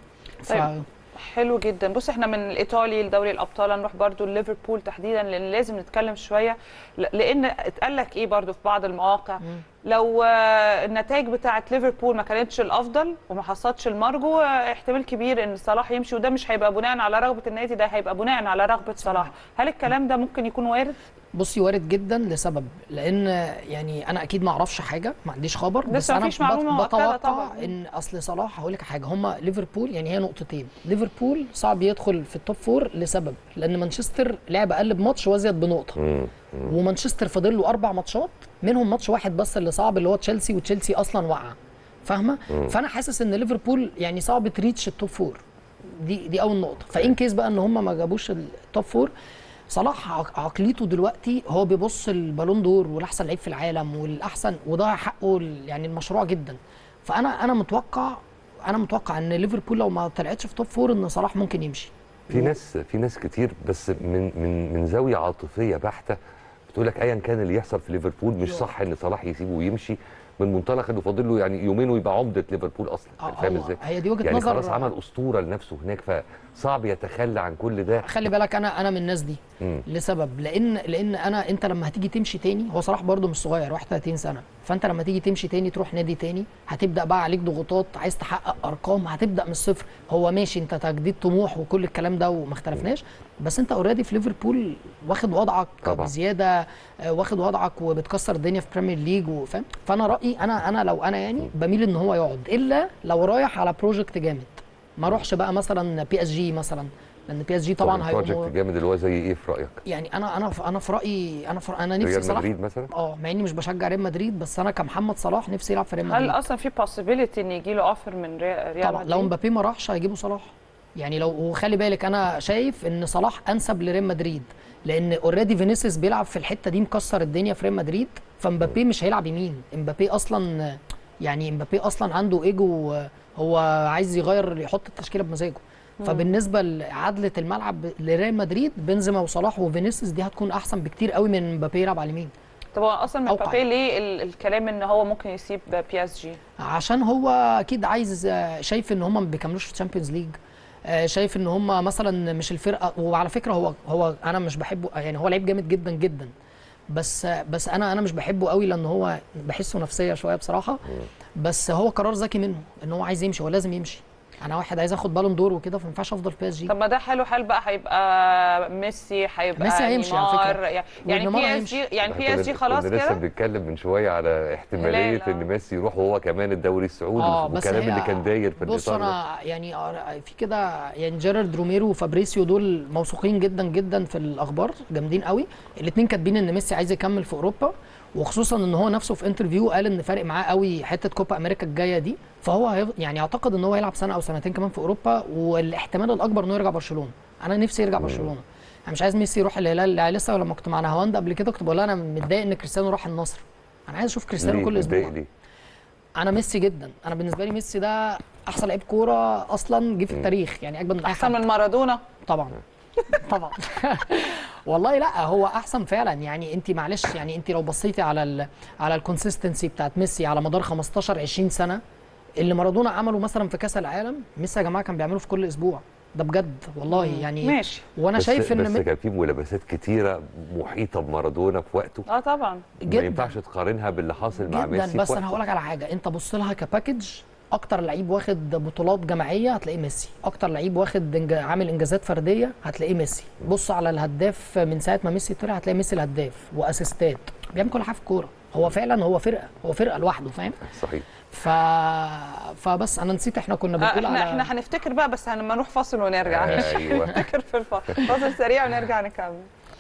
A: طيب حلو جدا. بص احنا من الايطالي لدوري الابطال هنروح برضو لليفربول تحديدا، لان لازم نتكلم شويه، لان اتقال لك ايه برضو في بعض المواقع، مم. لو النتائج بتاعه ليفربول ما كانتش الافضل وما حصلتش المرجو، احتمال كبير ان صلاح يمشي، وده مش هيبقى بناء على رغبه النادي، ده هيبقى بناء على رغبه صلاح. هل الكلام ده ممكن يكون وارد؟
H: بصي وارد جدا لسبب، لان يعني انا اكيد ما اعرفش حاجه، ما عنديش خبر، بس انا بتوقع ان اصل صلاح هقول لك حاجه، هم ليفربول يعني هي نقطتين، ليفربول صعب يدخل في التوب فور لسبب، لان مانشستر لعب اقل بماتش وازيد بنقطه، ومانشستر فاضل له اربع ماتشات منهم ماتش واحد بس اللي صعب اللي هو تشيلسي، وتشيلسي اصلا واقعه، فاهمه؟ فانا حاسس ان ليفربول يعني صعب تريتش التوب فور، دي دي اول نقطه. فان كيس بقى ان هم ما جابوش التوب فور، صلاح عقليته دلوقتي هو بيبص البالون دور والاحسن لعيب في العالم والاحسن، وده حقه يعني المشروع جدا. فانا انا متوقع انا متوقع ان ليفربول لو ما طلعتش في توب فور ان صلاح ممكن يمشي.
B: في ناس في ناس كتير بس من من من زاويه عاطفيه بحته بتقول لك ايا كان اللي يحصل في ليفربول مش صح ان صلاح يسيبه ويمشي، من منطلق انه فاضل له يعني يومين ويبقى عمده ليفربول اصلا.
H: آه
B: فاهم ازاي؟
H: هي دي وجهه
B: يعني
H: نظر،
B: يعني خلاص عمل اسطوره لنفسه هناك، فصعب يتخلى عن كل ده.
H: خلي بالك انا انا من الناس دي مم. لسبب، لان لان انا انت لما هتيجي تمشي تاني، هو صلاح برده مش صغير واحد وتلاتين سنه، فانت لما تيجي تمشي تاني تروح نادي تاني هتبدا بقى عليك ضغوطات، عايز تحقق ارقام، هتبدا من الصفر. هو ماشي انت تجديد طموح وكل الكلام ده وما اختلفناش، بس انت اوريدي في ليفربول واخد وضعك طبعا بزياده، واخد وضعك وبتكسر الدنيا في بريمير ليج وفاهم. فانا رايي انا انا لو انا يعني بميل ان هو يقعد، الا لو رايح على بروجكت جامد، ما اروحش بقى مثلا بي اس جي مثلا، لان بي اس جي طبعا هيبقى
B: بروجكت جامد اللي هو زي ايه في رايك؟
H: يعني انا انا انا في رايي انا في انا نفسي
B: ريال
H: صلاح
B: مدريد مثلا،
H: اه مع اني مش بشجع ريال مدريد، بس انا كمحمد صلاح نفسي يلعب في ريال مدريد.
A: هل اصلا في possibility ان يجي له اوفر من ريال مدريد؟
H: طبعا لو مبابي ما راحش هيجيبوا صلاح، يعني لو وخلي بالك انا شايف ان صلاح انسب لريال مدريد، لان اوريدي فينيسيوس بيلعب في الحته دي مكسر الدنيا في ريال مدريد، فمبابي مش هيلعب يمين. مبابي اصلا يعني مبابي اصلا عنده ايجو، هو عايز يغير يحط التشكيله بمزاجه. فبالنسبه لعدله الملعب لريال مدريد، بنزيما وصلاح وفينيسيوس دي هتكون احسن بكتير قوي من مبابي يلعب على اليمين.
A: طب هو اصلا مبابي ليه الكلام ان هو ممكن يسيب بي اس جي؟
H: عشان هو اكيد عايز، شايف ان هم ما بيكملوش في الشامبيونز ليج، شايف ان هم مثلا مش الفرقه. وعلى فكره هو هو انا مش بحبه، يعني هو لعيب جامد جدا جدا، بس بس انا انا مش بحبه قوي لان هو بحسه نفسيه شويه بصراحه. بس هو قرار ذكي منه ان هو عايز يمشي، هو لازم يمشي. انا واحد عايز اخد بالون دور وكده، فما ينفعش افضل في بي اس جي.
A: طب ما ده حلو حل بقى، هيبقى ميسي، هيبقى
H: ميسي هيمشي على فكره،
A: يعني بي اس جي يعني بي اس جي خلاص كده.
B: لسه بنتكلم من شويه على احتماليه ان ميسي يروح وهو كمان الدوري السعودي،
H: آه
B: والكلام اللي كان داير في
H: بص انا يعني في كده يعني جيرارد روميرو وفابريسيو دول موثوقين جدا جدا في الاخبار، جامدين قوي. الاثنين كاتبين ان ميسي عايز يكمل في اوروبا، وخصوصا ان هو نفسه في انترفيو قال ان فارق معاه قوي حته كوبا امريكا الجايه دي، فهو يعني اعتقد ان هو يلعب سنه او سنتين كمان في اوروبا، والاحتمال الاكبر انه يرجع برشلونه. انا نفسي يرجع برشلونه، انا مش عايز ميسي يروح الهلال. لسه لما كنت مع نهاوند قبل كده كنت بقول انا متضايق ان كريستيانو راح النصر، انا عايز اشوف كريستيانو كل اسبوع.
B: ليه؟
H: انا ميسي جدا، انا بالنسبه لي ميسي ده احسن لعيب كوره اصلا جه في التاريخ، يعني اجمد من
A: احسن من مارادونا
H: طبعا طبعا والله لا هو احسن فعلا. يعني انت معلش، يعني انت لو بصيتي على ال على الكونسيستنسي بتاعت ميسي على مدار خمستاشر عشرين سنه، اللي مارادونا عمله مثلا في كاس العالم، ميسي يا جماعه كان بيعمله في كل اسبوع، ده بجد والله يعني
A: ماشي.
H: وانا شايف ان
B: بس كان في ملابسات كتيره محيطه بمارادونا في وقته.
A: اه طبعا
B: ما ينفعش تقارنها باللي حاصل مع ميسي.
H: بس انا هقول لك على حاجه، انت بص لها كباكج، اكتر لعيب واخد بطولات جماعيه هتلاقيه ميسي، اكتر لعيب واخد إنج... عامل انجازات فرديه هتلاقيه ميسي. بص على الهداف من ساعه ما ميسي طلع هتلاقي ميسي الهداف واسيستات، بيعمل كل حاجه في الكوره. هو فعلا هو فرقه، هو فرقه لوحده، فاهم؟
B: صحيح.
H: ف... فبس انا نسيت احنا كنا بنقول
A: احنا
H: على
A: احنا هنفتكر بقى، بس لما نروح فاصل ونرجع.
B: ايوه
A: نفتكر في الفاصل، فاصل سريع ونرجع نكمل.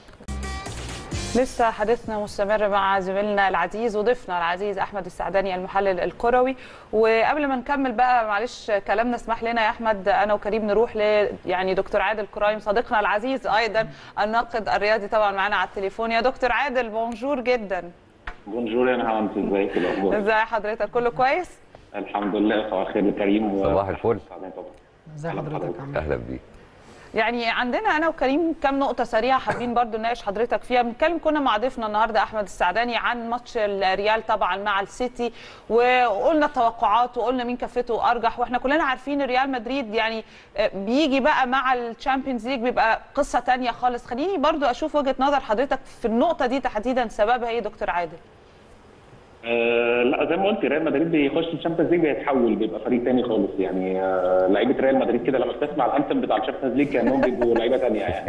A: لسه حديثنا مستمر مع زميلنا العزيز وضيفنا العزيز احمد السعداني المحلل الكروي. وقبل ما نكمل بقى معلش كلامنا، اسمح لنا يا احمد انا وكريم نروح ل يعني دكتور عادل كرايم صديقنا العزيز ايضا الناقد الرياضي طبعا معانا على التليفون. يا دكتور عادل بونجور جدا.
I: بونجور يا نهى، انت ازيك؟ الاخبار
A: ازي حضرتك؟ كله كويس
I: الحمد لله. صباح الخير يا كريم.
B: صباح الفل.
H: ازي حضرتك؟
B: اهلا بيك.
A: يعني عندنا انا وكريم كام نقطه سريعه حابين برضو نناقش حضرتك فيها. بنتكلم كنا مع ضيفنا النهارده احمد السعداني عن ماتش الريال طبعا مع السيتي، وقلنا التوقعات وقلنا مين كفته ارجح، واحنا كلنا عارفين ريال مدريد يعني بيجي بقى مع الشامبيونز ليج بيبقى قصه ثانيه خالص. خليني برضو اشوف وجهه نظر حضرتك في النقطه دي تحديدا، سببها ايه دكتور عادل؟
I: أه لا زي ما قلت ريال مدريد بيخش الشامبيونز ليج بيتحول بيبقى فريق ثاني خالص يعني. أه لعيبه ريال مدريد كده لما تسمع الانتم بتاع الشامبيونز ليج كانهم بيبقوا لعيبه ثانيه يعني.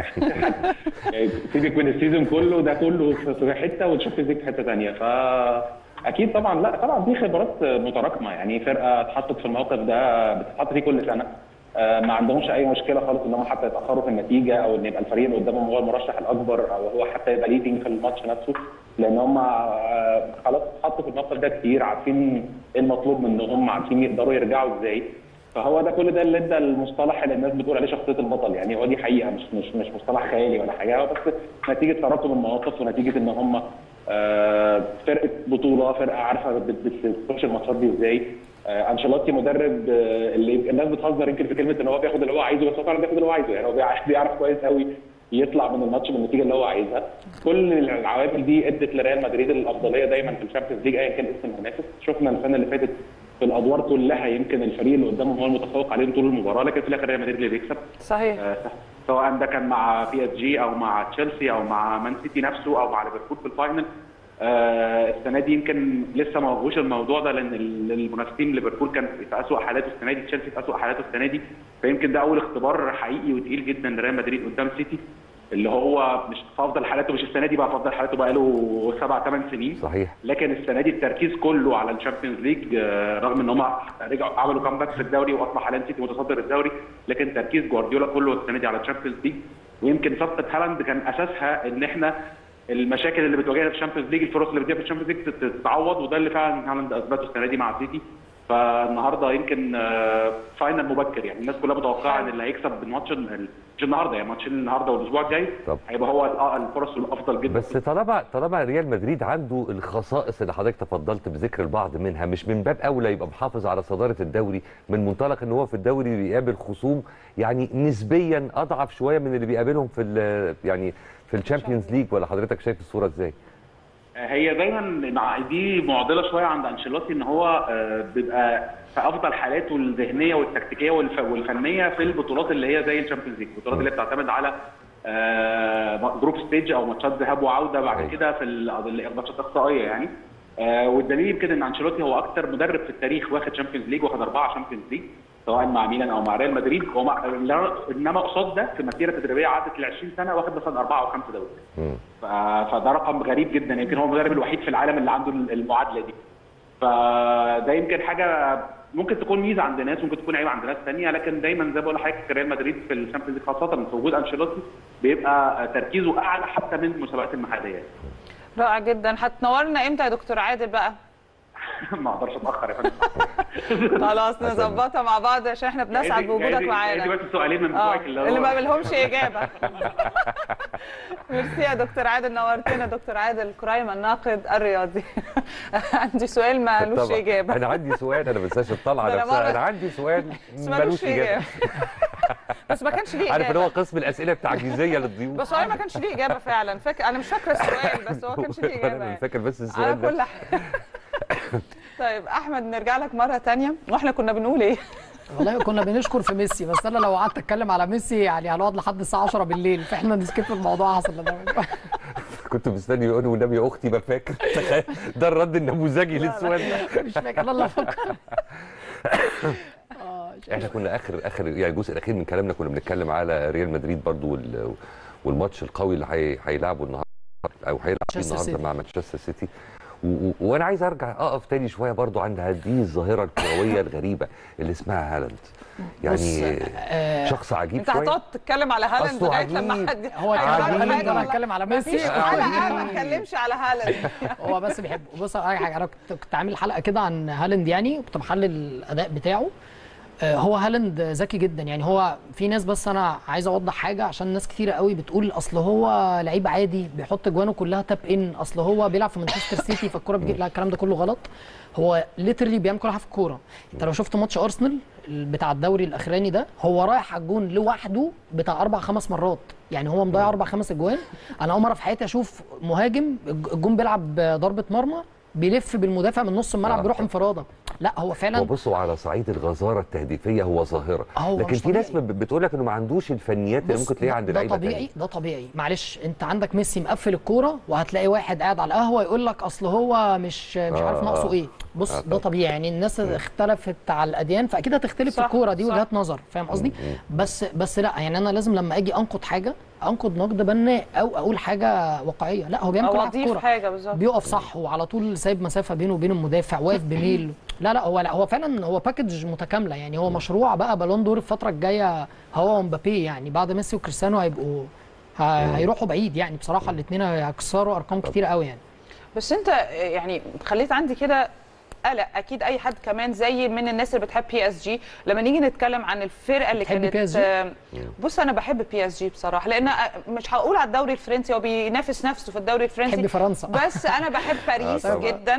I: سيبك من السيزون كله ده كله في حته والشامبيونز ليج في حته ثانيه. فاكيد طبعا لا طبعا دي خبرات متراكمه يعني. فرقه اتحطت في الموقف ده بتتحط فيه كل سنه. أه ما عندهمش اي مشكله خالص ان هم حتى يتاخروا في النتيجه او ان يبقى الفريق اللي قدامهم هو المرشح الاكبر او هو حتى يبقى ليدنج في الماتش نفسه، لان هم خلاص اتحطوا في الموقف ده كتير، عارفين ايه المطلوب منهم، عارفين يقدروا يرجعوا ازاي. فهو ده كل ده اللي ادى المصطلح اللي الناس بتقول عليه شخصيه البطل يعني. هو دي حقيقه مش مش مش مصطلح خيالي ولا حاجه، هو بس نتيجه تراكم المواقف ونتيجه ان هم فرقه بطوله، فرقه عارفه بتخش الماتشات دي ازاي. انشيلوتي مدرب اللي الناس بتهزر يمكن في كلمه ان هو بياخد اللي هو عايزه، بس هو فعلا بياخد اللي هو عايزه يعني. هو بيعرف كويس قوي يطلع من الماتش بالنتيجه اللي هو عايزها. كل العوامل دي ادت لريال مدريد الافضليه دايما في الشامبيونز ليج ايا كان اسم المنافس. شفنا السنه اللي فاتت في الادوار كلها يمكن الفريق اللي قدامهم هو المتفوق عليهم طول المباراه، لكن في الاخر ريال مدريد اللي بيكسب.
A: صحيح.
I: آه سواء ده كان مع بي اس جي او مع تشيلسي او مع مان سيتي نفسه او مع ليفربول في الفاينل. آه السنه دي يمكن لسه ما واجهوش الموضوع ده، لان المنافسين ليفربول كان في اسوء حالاته السنه دي، تشيلسي في اسوء حالاته السنه دي. فيمكن ده اول اختبار حقيقي وتقيل جدا لريال مدريد قدام سيتي، اللي هو مش في افضل حالاته، مش السنه دي بقى في افضل حالاته بقى له سبع ثمان سنين.
B: صحيح.
I: لكن السنه دي التركيز كله على الشامبيونز ليج، رغم ان هم رجعوا عملوا كامباك في الدوري واصبح حاليا سيتي متصدر الدوري، لكن تركيز جوارديولا كله السنه دي على الشامبيونز ليج. ويمكن صفقه هالاند كان اساسها ان احنا المشاكل اللي بتواجهنا في الشامبيونز ليج، الفرص اللي بتجيها في الشامبيونز ليج تتعوض، وده اللي فعلا هالاند اثبته السنه دي مع سيتي. فالنهارده يمكن فاينل مبكر يعني. الناس كلها متوقعه ان اللي هيكسب الماتش مش النهارده يعني، ماتشين النهارده والاسبوع الجاي هيبقى هو الفرص الافضل جدا.
B: بس طالما طالما ريال مدريد عنده الخصائص اللي حضرتك تفضلت بذكر البعض منها، مش من باب اولى يبقى محافظ على صداره الدوري من منطلق ان هو في الدوري بيقابل خصوم يعني نسبيا اضعف شويه من اللي بيقابلهم في يعني في الشامبيونز ليج؟ ولا حضرتك شايف الصوره ازاي؟
I: هي دايما دي معضله شويه عند انشيلوتي، ان هو بيبقى في افضل حالاته الذهنيه والتكتيكيه والفنيه في البطولات اللي هي زي الشامبيونز ليج، البطولات اللي بتعتمد على جروب ستيج او ماتشات ذهاب وعوده بعد كده في الماتشات الاقصائيه يعني. والدليل يمكن ان انشيلوتي هو اكثر مدرب في التاريخ واخد شامبيونز ليج، واخد اربعه شامبيونز ليج سواء مع ميلان او مع ريال مدريد. هو انما قصاد ده في مسيره تدريبيه عدت ل عشرين سنه واخد مثلا اربعه او خمسه دوري. فده رقم غريب جدا، يمكن هو المدرب الوحيد في العالم اللي عنده المعادله دي. فده يمكن حاجه ممكن تكون ميزه عند ناس، ممكن تكون عيب عند ناس ثانيه، لكن دايما زي ما بقول لحضرتك ريال مدريد في الشامبيونز ليج خاصه في وجود انشيلوتي بيبقى تركيزه اعلى حتى من المسابقات المحليه.
A: رائع جدا. هتنورنا امتى يا دكتور عادل بقى؟
I: ما اقدرش اتاخر يا فندم.
A: خلاص نظبطها مع بعض عشان احنا بنسعد بوجودك معانا.
I: دي بس سؤالين من بتوعك اللي هو
A: اللي ما لهمش اجابه. ميرسي يا دكتور عادل، نورتنا. دكتور عادل كريم الناقد الرياضي. عندي سؤال ما لهوش اجابه.
B: انا عندي سؤال، انا ما بنساش الطلعه نفسها، انا عندي سؤال ما لهوش اجابه.
A: بس ما كانش ليه اجابه.
B: عارف ان هو قسم الاسئله التعجيزيه للضيوف.
A: بس هو ما كانش ليه اجابه فعلا. فاكر انا مش فاكره السؤال، بس هو ما كانش ليه اجابه.
B: انا فاكر بس السؤال
A: ده. على كل حاجه. طيب احمد نرجع لك مره ثانيه، واحنا كنا بنقول ايه؟
H: والله كنا بنشكر في ميسي، بس انا لو قعدت اتكلم على ميسي يعني هنقعد لحد الساعه عشرة بالليل، فاحنا نسكيب الموضوع. حصل لنا
B: كنت مستني يقول والنبي يا اختي ما فاكر. ده الرد النموذجي للسؤال ده.
H: مش فاكر انا اللي فاكر.
B: احنا كنا اخر اخر يعني الجزء الاخير من كلامنا كنا بنتكلم على ريال مدريد برضو والماتش القوي اللي هيلعبه النهارده او هيلعب النهارده مع مانشستر سيتي. وانا عايز ارجع اقف تاني شويه برضو عند هذه الظاهره الكرويه الغريبه اللي اسمها هالاند. يعني آه شخص عجيب
A: انت
B: شويه.
A: انت هتقعد تتكلم على هالاند لغايه لما حد
H: هو انا هتكلم على ميسي.
A: مفيش حلقه ما اتكلمش على هالاند.
H: هو بس بيحبه. بص على حاجه، انا كنت كنت عامل حلقه كده عن هالاند يعني، كنت محلل الاداء بتاعه. هو هالاند ذكي جدا، يعني هو في ناس، بس انا عايز اوضح حاجه عشان ناس كتيره قوي بتقول اصل هو لعيب عادي بيحط جوانه كلها تاب ان، اصل هو بيلعب في مانشستر سيتي فالكوره بتجي. لا، الكلام ده كله غلط. هو ليترلي بيعمل كل حاجه في الكوره. انت لو شفت ماتش ارسنال بتاع الدوري الاخراني ده، هو رايح على الجون لوحده بتاع اربع خمس مرات، يعني هو مضيع اربع خمس اجوان. انا اول مره في حياتي اشوف مهاجم الجون بيلعب ضربه مرمى بيلف بالمدافع من نص الملعب بيروح انفراده. لا هو فعلا،
B: وبصوا على صعيد الغزاره التهديفيه هو ظاهره، لكن في ناس بتقول لك انه ما عندوش الفنيات اللي ممكن تلاقيها عند لعيبه
H: تانية. ده طبيعي، ده طبيعي. معلش، انت عندك ميسي مقفل الكوره وهتلاقي واحد قاعد على القهوه يقول لك اصل هو مش مش عارف ناقصه ايه. بص آه ده طبيعي، يعني الناس اختلفت على الاديان فاكيد هتختلف في الكوره دي، وجهات نظر، فاهم قصدي؟ بس بس لا، يعني انا لازم لما اجي انقد حاجه انقد نقد بناء او اقول حاجه واقعيه. لا هو بيعمل كل حاجه في الكوره، بيقف صح وعلى طول سايب مسافه بينه وبين المدافع، واقف بميل. لا لا هو لا هو فعلا هو باكج متكامله، يعني هو مشروع بقى بالون دور الفتره الجايه هو ومبابي، يعني بعد ميسي وكريستيانو هيبقوا هيروحوا بعيد، يعني بصراحه الاثنين هيكسروا ارقام كتير قوي يعني.
A: بس انت يعني خليت عندي كده قلق، اكيد اي حد كمان زي من الناس اللي بتحب بي اس جي، لما نيجي نتكلم عن الفرقه اللي كانت. بص انا بحب بي اس جي بصراحه، لان مش هقول على الدوري الفرنسي، هو بينافس نفسه في الدوري الفرنسي،
H: بحب فرنسا
A: بس انا بحب باريس جدا.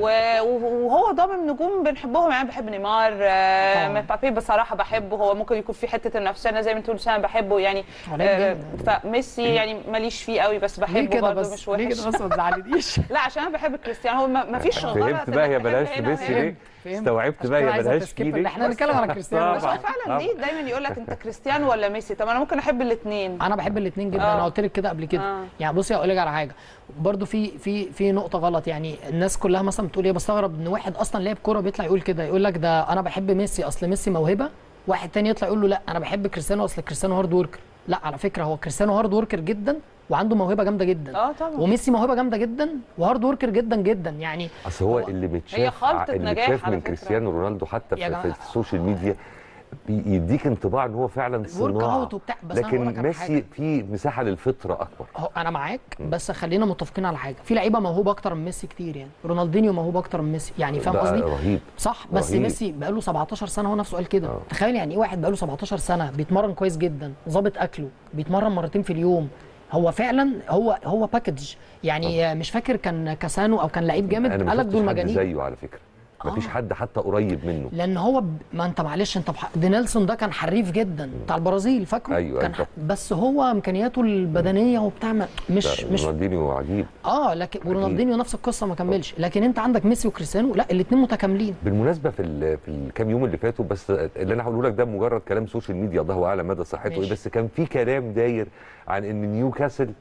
A: وهو ضامن نجوم بنحبهم، يعني بحب نيمار، مبابي بصراحه بحبه، هو ممكن يكون في حته النفسانه زي ما انتوا بتقولوا، انا بحبه يعني. فميسي يعني ماليش فيه قوي بس بحبه برضه، مش وحش.
H: ليه كده بس ما تزعلنيش؟
A: لا عشان انا بحب كريستيانو، هو ما فيش غلط.
B: فهمت بقى يا بلاش ميسي ليه؟ استوعبت بقى يا بلاش فيه ليه؟
H: احنا بنتكلم على كريستيانو.
A: بس هو فعلا ليه دايما يقول لك انت كريستيانو ولا ميسي؟ طب انا ممكن احب الاثنين.
H: انا بحب الاثنين جدا. آه. انا قلت لك كده قبل كده. آه. يعني بصي اقول لك على حاجه برضو، في في في نقطه غلط، يعني الناس كلها مثلا بتقول ايه، بستغرب ان واحد اصلا لعب كوره بيطلع يقول كده، يقول لك ده انا بحب ميسي اصل ميسي موهبه، واحد تاني يطلع يقول له لا انا بحب كريستيانو اصل كريستيانو هارد وركر. لا على فكره هو كريستيانو هارد وركر جدا وعنده موهبه جامده جدا.
A: اه طبعا.
H: وميسي موهبه جامده جدا وهارد وركر جدا جدا، يعني
B: اصل هو, هو اللي متشاف اللي متشاف من كريستيانو رونالدو حتى في, في السوشيال ميديا بيديك انطباع ان هو فعلا صناعه، لكن ميسي في مساحه للفطره اكبر.
H: هو انا معاك، بس خلينا متفقين على حاجه، في لعيبه موهوبه اكتر من ميسي كتير، يعني رونالدينيو موهوب اكتر من ميسي، يعني فاهم قصدي؟
B: رهيب
H: صح. بس رهيب. ميسي بقاله سبعتاشر سنه، هو نفسه قال كده. أوه. تخيل يعني ايه واحد بقاله سبعتاشر سنه بيتمرن كويس جدا، ظابط اكله، بيتمرن مرتين في اليوم، هو فعلا هو هو باكج يعني. أوه. مش فاكر كان كاسانو او كان لعيب جامد قال لك دول مجانين
B: زيه على فكره، مفيش آه. حد حتى قريب منه،
H: لان هو ب... ما انت معلش انت بح... دي نيلسون ده كان حريف جدا بتاع البرازيل، فاكره؟
B: أيوة
H: كان ح... بس هو امكانياته البدنيه وبتاع مش مش
B: رونالدينيو عجيب.
H: اه لكن ورونالدينيو نفس القصه ما كملش، لكن انت عندك ميسي وكريستيانو لا الاثنين متكاملين.
B: بالمناسبه في ال... في الكام يوم اللي فاتوا، بس اللي انا هقوله لك ده مجرد كلام سوشيال ميديا، الله اعلم مدى صحته ايه، بس كان في كلام داير عن ان نيوكاسل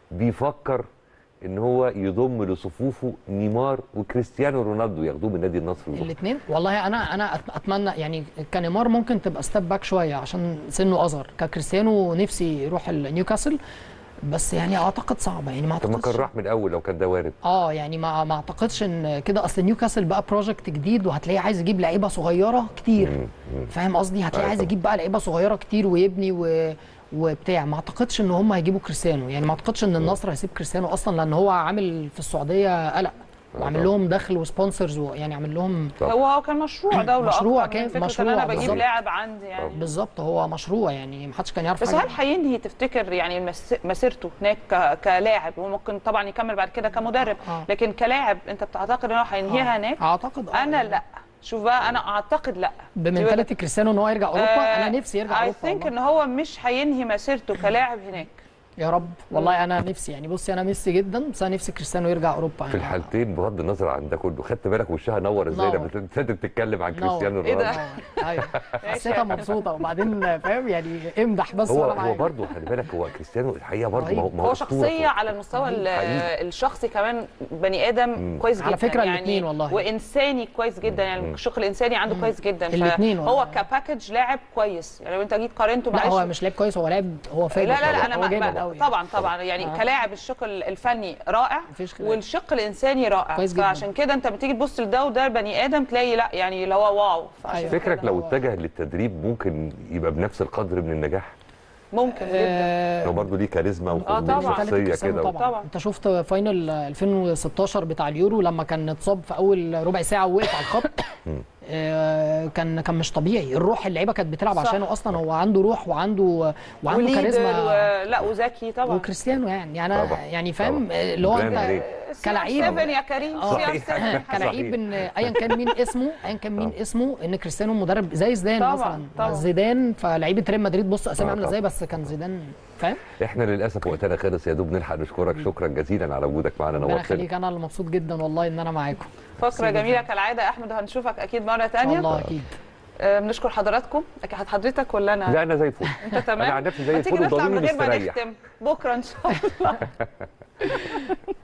B: بيفكر ان هو يضم لصفوفه نيمار وكريستيانو رونالدو، ياخدوه من نادي النصر
H: الاثنين. والله انا انا اتمنى يعني كنيمار ممكن تبقى ستيب باك شويه عشان سنه اصغر، ككريستيانو نفسي يروح نيوكاسل، بس يعني اعتقد صعبه، يعني ما اعتقدش.
B: طب ما كان راح من الاول لو كان ده وارد.
H: اه يعني ما ما اعتقدش ان كده، اصل نيوكاسل بقى بروجكت جديد وهتلاقيه عايز يجيب لعيبه صغيره كتير، فاهم قصدي؟ هتلاقيه عايز يجيب بقى لعيبه صغيره كتير ويبني و وبتاع. ما اعتقدش ان هم هيجيبوا كريستيانو، يعني ما اعتقدش ان النصر هيسيب كريستيانو اصلا، لان هو عامل في السعوديه قلق وعامل لهم دخل وسبونسرز، يعني عامل لهم.
A: هو كان مشروع دوله
H: مشروع كان
A: مشروع انا بجيب لاعب عندي يعني
H: بالظبط، هو مشروع يعني ما حدش كان يعرف.
A: بس هل هينهي تفتكر يعني مسيرته هناك كلاعب؟ وممكن طبعا يكمل بعد كده كمدرب، آه. لكن كلاعب انت بتعتقد ان هو هينهيها آه. هناك؟
H: اعتقد
A: آه. انا لا شوف بقى، انا اعتقد لا
H: بمنتاليتي كريستيانو ان هو يرجع اوروبا. آه انا نفسي يرجع اوروبا.
A: I think ان هو مش هينهي مسيرته كلاعب هناك.
H: يا رب والله انا نفسي، يعني بصي انا ميسي جدا، بس انا نفسي كريستيانو يرجع اوروبا.
B: في الحالتين بغض النظر عن ده كله، خدت بالك وشها نور ازاي لما ابتدت بتتكلم عن كريستيانو
A: رونالدو؟ ايه ده؟
H: ايوه حسيتها مبسوطه، وبعدين فاهم يعني امدح بس.
B: هو هو برضه خلي بالك، هو كريستيانو الحقيقه برضه ما هو
A: هو شخصيه على المستوى الشخصي كمان، بني ادم مم. كويس جدا
H: على فكره
A: يعني،
H: الاثنين والله،
A: وانساني كويس جدا، يعني الشق الانساني عنده مم. كويس جدا.
H: الاثنين
A: هو كباكج لاعب كويس، يعني لو انت جيت قارنته
H: معاه. لا هو مش لاعب كويس، هو لاعب هو فاهم.
A: لا لا لا انا طبعا طبعا يعني آه. كلاعب الشق الفني رائع والشق الانساني رائع، فعشان كده انت بتيجي تبص لده وده بني ادم تلاقي لا يعني اللي هو واو.
B: أيوة. فكرك لو اتجه للتدريب ممكن يبقى بنفس القدر من النجاح؟
A: ممكن جدا.
B: هو برضه ليه كاريزما وشخصيه كده.
H: طبعا انت شفت فاينل ألفين وستاشر بتاع اليورو لما كان اتصاب في اول ربع ساعه ووقف على الخط، آه، كان كان مش طبيعي، الروح اللعيبه كانت بتلعب
A: صح.
H: عشانه اصلا، هو عنده روح وعنده وعنده
A: وليدر
H: كاريزما
A: و... لا وذكي طبعا
H: وكريستيانو يعني يعني
B: طبعا.
H: يعني فاهم
B: طبعا.
H: اللي هو
B: براند
H: انت
B: ليه؟
H: كلاعب
A: سيفن يا كريم
H: آه.
A: سي ار سيفن.
H: كلاعب ان ايا كان مين اسمه ايا كان مين
B: طبعا.
H: اسمه ان كريستيانو مدرب زي زيدان
A: طبعا.
H: مثلا
A: طبعا.
H: زيدان، فلعيبه ريال مدريد بص اسامي
B: آه
H: عامله ازاي،
B: طبعا.
H: بس كان زيدان فاهم.
B: احنا للاسف وقتنا خلص يا دوب نلحق نشكرك شكرا جزيلا على وجودك معانا،
H: ربنا
B: نورتنا.
H: يخليك، انا اللي مبسوط جدا والله ان انا معاكم.
A: فقره جميله كالعاده يا احمد، وهنشوفك اكيد مره ثانيه.
H: والله اكيد.
A: آه، بنشكر حضراتكم. أكيد حضرتك ولا انا؟
B: لا انا زي الفل.
A: انت تمام؟
B: انا عن نفسي زي
A: ما تيجي
B: الفل
A: نطلع من
B: وضميري
A: غير ما
B: مستريح.
A: نختم بكره ان شاء الله.